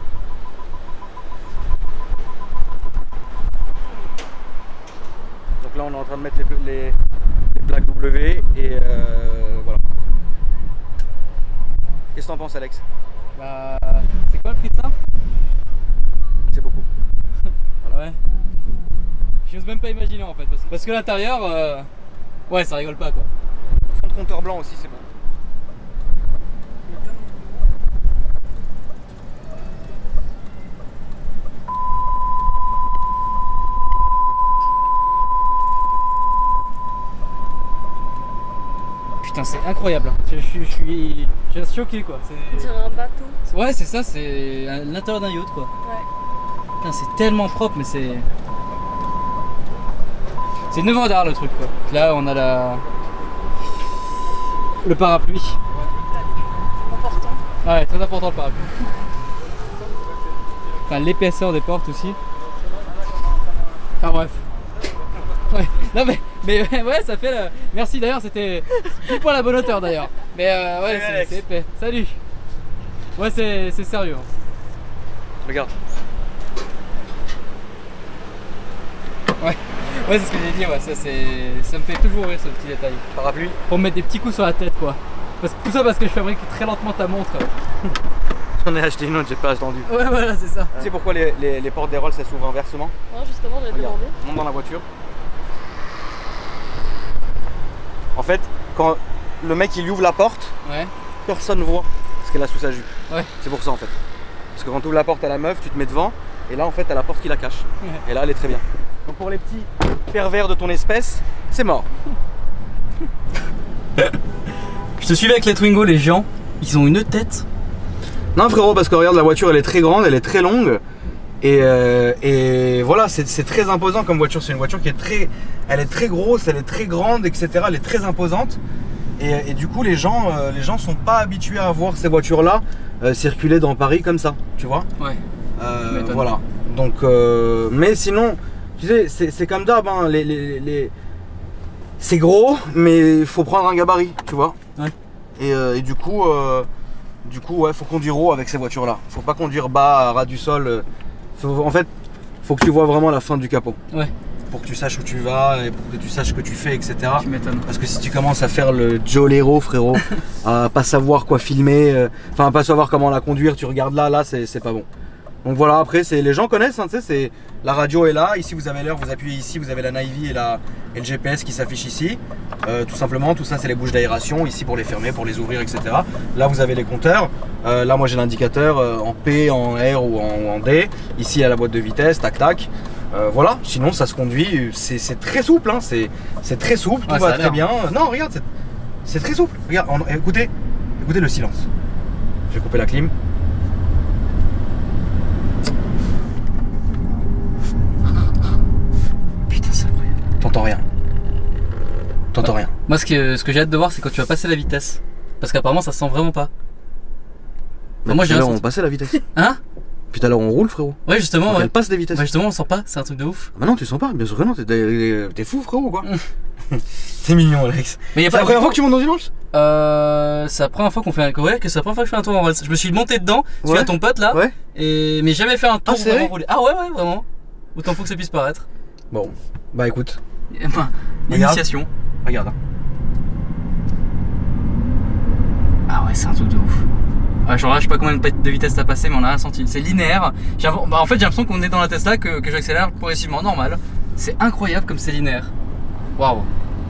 Donc là on est en train de mettre les, les, les plaques W et euh, voilà. Qu'est-ce que t'en penses Alex? Bah, c'est quoi le prix de ça? C'est beaucoup. Ouais. J'ose même pas imaginer en fait. Parce que, parce que l'intérieur, euh, ouais, ça rigole pas quoi. Fond de compteur blanc aussi c'est bon. Putain, c'est incroyable. Je, je, je suis, je suis choqué quoi. On C'est- dirait un bateau. Ouais, c'est ça, c'est l'intérieur d'un yacht quoi. Ouais. Putain, c'est tellement propre, mais c'est. C'est neuf heures derrière le truc quoi. Là on a la... le parapluie. Important. Ouais, très important le parapluie. Enfin, l'épaisseur des portes aussi. Enfin bref. Ouais, non mais, mais ouais, ça fait le... Merci d'ailleurs, c'était tout pour la bonne hauteur d'ailleurs. Mais euh, ouais, c'est épais. Salut. Ouais, c'est sérieux. Regarde. Ouais, ouais c'est ce que j'ai dit, ouais, ça, ça me fait toujours rire ce petit détail. Parapluie. Pour me mettre des petits coups sur la tête quoi. Parce que, tout ça parce que je fabrique très lentement ta montre. J'en ai acheté une autre, j'ai pas attendu. Ouais voilà, c'est ça. Tu sais pourquoi les, les, les portes des Rolls elles s'ouvrent inversement? Non, justement, j'avais demandé. Monte dans la voiture. En fait, quand le mec il ouvre la porte, ouais. personne voit ce qu'elle a sous sa jupe. Ouais. C'est pour ça en fait. Parce que quand tu ouvres la porte à la meuf, tu te mets devant et là en fait t'as la porte qui la cache. Ouais. Et là elle est très bien. Donc pour les petits pervers de ton espèce, c'est mort. Je te suivais avec les Twingo, les gens, ils ont une tête. Non frérot, parce que regarde, la voiture elle est très grande, elle est très longue. Et, euh, et voilà, c'est très imposant comme voiture. C'est une voiture qui est très, elle est très grosse, elle est très grande, et cetera. Elle est très imposante. Et, et du coup, les gens, euh, les gens sont pas habitués à voir ces voitures-là euh, circuler dans Paris comme ça, tu vois. Ouais. Euh, voilà. Donc, euh, mais sinon, tu sais, c'est comme d'hab. Hein, les, les, les... c'est gros, mais il faut prendre un gabarit, tu vois. Ouais. Et, euh, et du coup, euh, du coup, ouais, faut conduire haut avec ces voitures-là. Faut pas conduire bas, à ras du sol. Euh, Faut, en fait, faut que tu vois vraiment la fin du capot. Ouais. Pour que tu saches où tu vas et pour que tu saches ce que tu fais, et cetera. Tu m'étonnes. Parce que si tu commences à faire le jolero, frérot, à pas savoir quoi filmer, euh, enfin à pas savoir comment la conduire, tu regardes là, là, c'est pas bon. Donc voilà, après, les gens connaissent, hein, tu sais, c'est la radio est là. Ici, vous avez l'heure, vous appuyez ici, vous avez la Navy et, la, et le G P S qui s'affiche ici. Euh, tout simplement, tout ça, c'est les bouches d'aération, ici pour les fermer, pour les ouvrir, et cetera. Là, vous avez les compteurs. Euh, là, moi, j'ai l'indicateur euh, en P, en R ou en, ou en D. Ici, il y a la boîte de vitesse, tac, tac. Euh, voilà, sinon, ça se conduit, c'est très souple, hein, c'est très souple, tout ouais, va très bien. Non, regarde, c'est très souple. Regarde, en, écoutez, écoutez le silence. Je vais couper la clim. T'entends rien. T'entends rien. Moi, ce que, ce que j'ai hâte de voir, c'est quand tu vas passer la vitesse. Parce qu'apparemment, ça se sent vraiment pas. Enfin, moi, j'ai on passait la vitesse. Hein? Puis tout à l'heure, on roule, frérot. Ouais, justement. Quand ouais. elle passe des vitesses. Bah, justement, on sent pas. C'est un truc de ouf. Bah non, tu sens pas. Bien sûr que non. T'es fou, frérot, quoi. T'es mignon, Alex. Mais c'est la première fois que tu montes dans une Rolls? Euh. C'est la première fois qu'on fait un. Ouais, que c'est la première fois que je fais un tour en Rolls. Je me suis monté dedans, ouais. Sur ton pote là. Ouais. Et mais jamais fait un tour ah, vraiment roulé. Ah ouais, ouais, vraiment. Autant faut que ça puisse paraître. Bon, bah écoute. L'initiation. Regarde. Ah ouais, c'est un truc de ouf. Ouais, genre là, je sais pas combien de vitesse t'as passé, mais on a rien senti. C'est linéaire. Bah, en fait, j'ai l'impression qu'on est dans la Tesla, que, que j'accélère progressivement normal. C'est incroyable comme c'est linéaire. Waouh.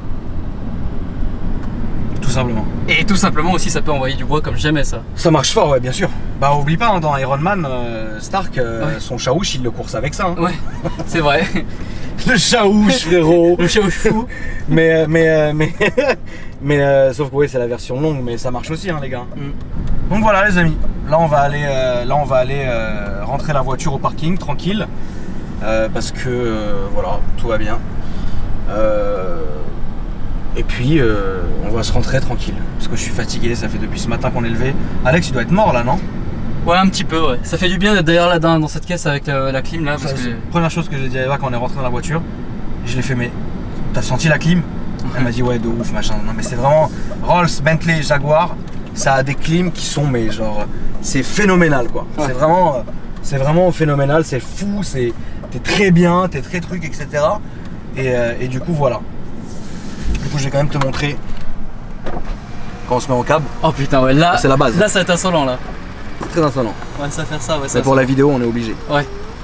Tout simplement. Et tout simplement aussi, ça peut envoyer du bois comme jamais ça. Ça marche fort, ouais, bien sûr. Bah, oublie pas, hein, dans Iron Man, euh, Stark, euh, ouais. Son chaouche, il le course avec ça. Hein. Ouais, c'est vrai. Le chaouche, frérot. Le chaouche fou. Mais, mais, mais, mais, euh, sauf que oui, c'est la version longue, mais ça marche aussi, hein, les gars. Mm. Donc voilà, les amis. Là, on va aller, euh, là, on va aller euh, rentrer la voiture au parking, tranquille. Euh, parce que, euh, voilà, tout va bien. Euh, et puis, euh, on va se rentrer tranquille. Parce que je suis fatigué, ça fait depuis ce matin qu'on est levé. Alex, tu dois être mort, là, non? Ouais, un petit peu, ouais. Ça fait du bien d'être d'ailleurs là dans, dans cette caisse avec la, la clim là. Parce que... Première chose que j'ai dit à Eva quand on est rentré dans la voiture, je l'ai fait, mais t'as senti la clim? Elle m'a dit ouais, de ouf, machin. Non, mais c'est vraiment Rolls, Bentley, Jaguar, ça a des clims qui sont, mais genre, c'est phénoménal quoi. Ouais. C'est vraiment, c'est vraiment phénoménal, c'est fou, c'est, t'es très bien, t'es très truc, et cetera. Et, euh, et du coup, voilà. Du coup, je vais quand même te montrer quand on se met en cab. Oh putain, ouais, là, c'est la base. Là, ça va être insolent là. C'est très insolent. Ouais, ça va faire ça, ouais. Mais pour la vidéo, on est obligé. Ouais.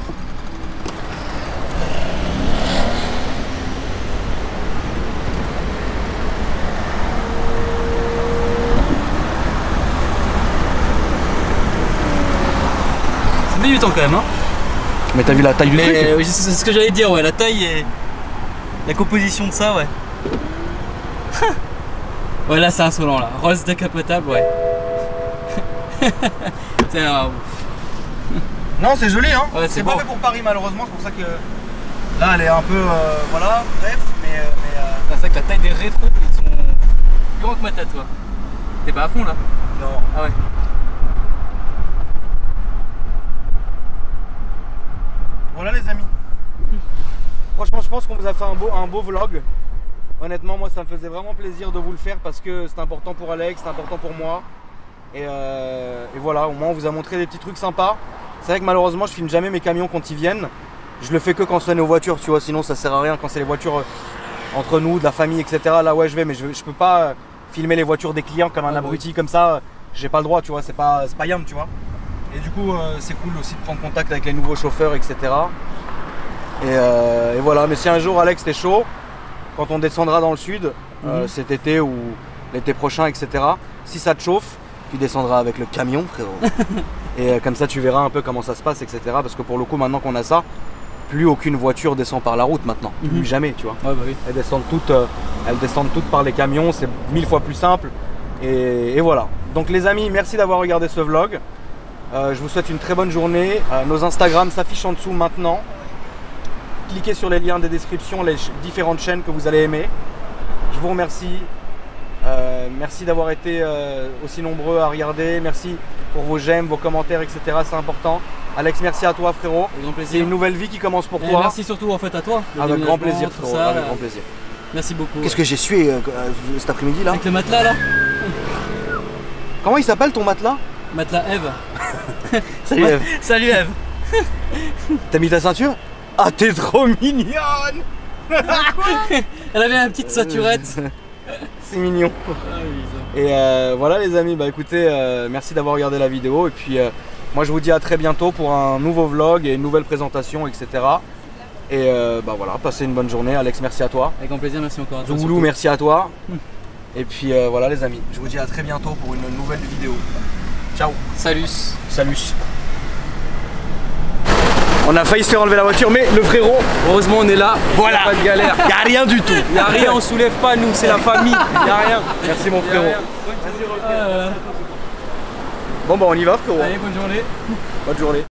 C'est débutant quand même, hein. Mais t'as vu la taille du truc? euh, c'est ce que j'allais dire, ouais. La taille et la composition de ça, ouais. Ouais, là, c'est insolent là. Rolls décapotable, ouais. Un... Non, c'est joli, hein. Ouais, c'est pas fait pour Paris malheureusement, c'est pour ça que là elle est un peu euh, voilà, bref, mais vrai que la taille des rétros, ils sont plus grands que ma tête, toi. T'es pas à fond là? Non. Ah ouais. Voilà les amis. Franchement, je pense qu'on vous a fait un beau, un beau vlog. Honnêtement, moi ça me faisait vraiment plaisir de vous le faire parce que c'est important pour Alex, c'est important pour moi. Et, euh, et voilà, au moins on vous a montré des petits trucs sympas. C'est vrai que malheureusement je filme jamais mes camions quand ils viennent. Je le fais que quand c'est nos voitures, tu vois, sinon ça sert à rien quand c'est les voitures euh, entre nous, de la famille, et cetera. Là ouais je vais, mais je, je peux pas euh, filmer les voitures des clients comme un ah, abruti oui. comme ça. J'ai pas le droit, tu vois, c'est pas, c'est pas yam, tu vois. Et du coup euh, c'est cool aussi de prendre contact avec les nouveaux chauffeurs, et cetera. Et, euh, et voilà, mais si un jour Alex t'es chaud, quand on descendra dans le sud, mmh. euh, cet été ou l'été prochain, et cetera. Si ça te chauffe, tu descendras avec le camion, frérot. Et euh, comme ça, tu verras un peu comment ça se passe, et cetera. Parce que pour le coup, maintenant qu'on a ça, plus aucune voiture descend par la route maintenant. Mmh. Plus jamais, tu vois. Ouais, bah oui. Elles descendent toutes, euh, elles descendent toutes par les camions, c'est mille fois plus simple. Et, et voilà. Donc les amis, merci d'avoir regardé ce vlog. Euh, je vous souhaite une très bonne journée. Euh, nos Instagram s'affichent en dessous maintenant. Cliquez sur les liens des descriptions, les différentes chaînes que vous allez aimer. Je vous remercie. Euh, merci d'avoir été euh, aussi nombreux à regarder. Merci pour vos j'aime, vos commentaires, et cetera. C'est important. Alex, merci à toi, frérot. C'est une nouvelle vie qui commence pour Et toi. merci surtout en fait à toi. Avec grand plaisir, frérot. Ça, avec grand plaisir. Merci beaucoup. Qu'est-ce que j'ai sué euh, cet après-midi là? Avec le matelas là. Comment il s'appelle ton matelas? Matelas Eve. Salut Eve. Salut Eve. T'as mis ta ceinture? Ah, t'es trop mignonne. Elle avait une petite saturette. C'est mignon. Ah, oui, et euh, voilà les amis, bah écoutez, euh, merci d'avoir regardé la vidéo. Et puis euh, moi je vous dis à très bientôt pour un nouveau vlog et une nouvelle présentation, et cetera. Et euh, bah voilà, passez une bonne journée. Alex, merci à toi. Avec grand plaisir, merci encore à toi. Zouloulou, merci à toi. Et puis euh, voilà les amis, je vous dis à très bientôt pour une nouvelle vidéo. Ciao. Salut. Salut. On a failli se faire enlever la voiture, mais le frérot, heureusement on est là. Voilà. Y a pas de galère. Y a rien du tout. Y a rien, on soulève pas nous, c'est la famille. Y a rien. Merci mon frérot. Euh... Bon bah on y va frérot. Allez, bonne journée. Bonne journée.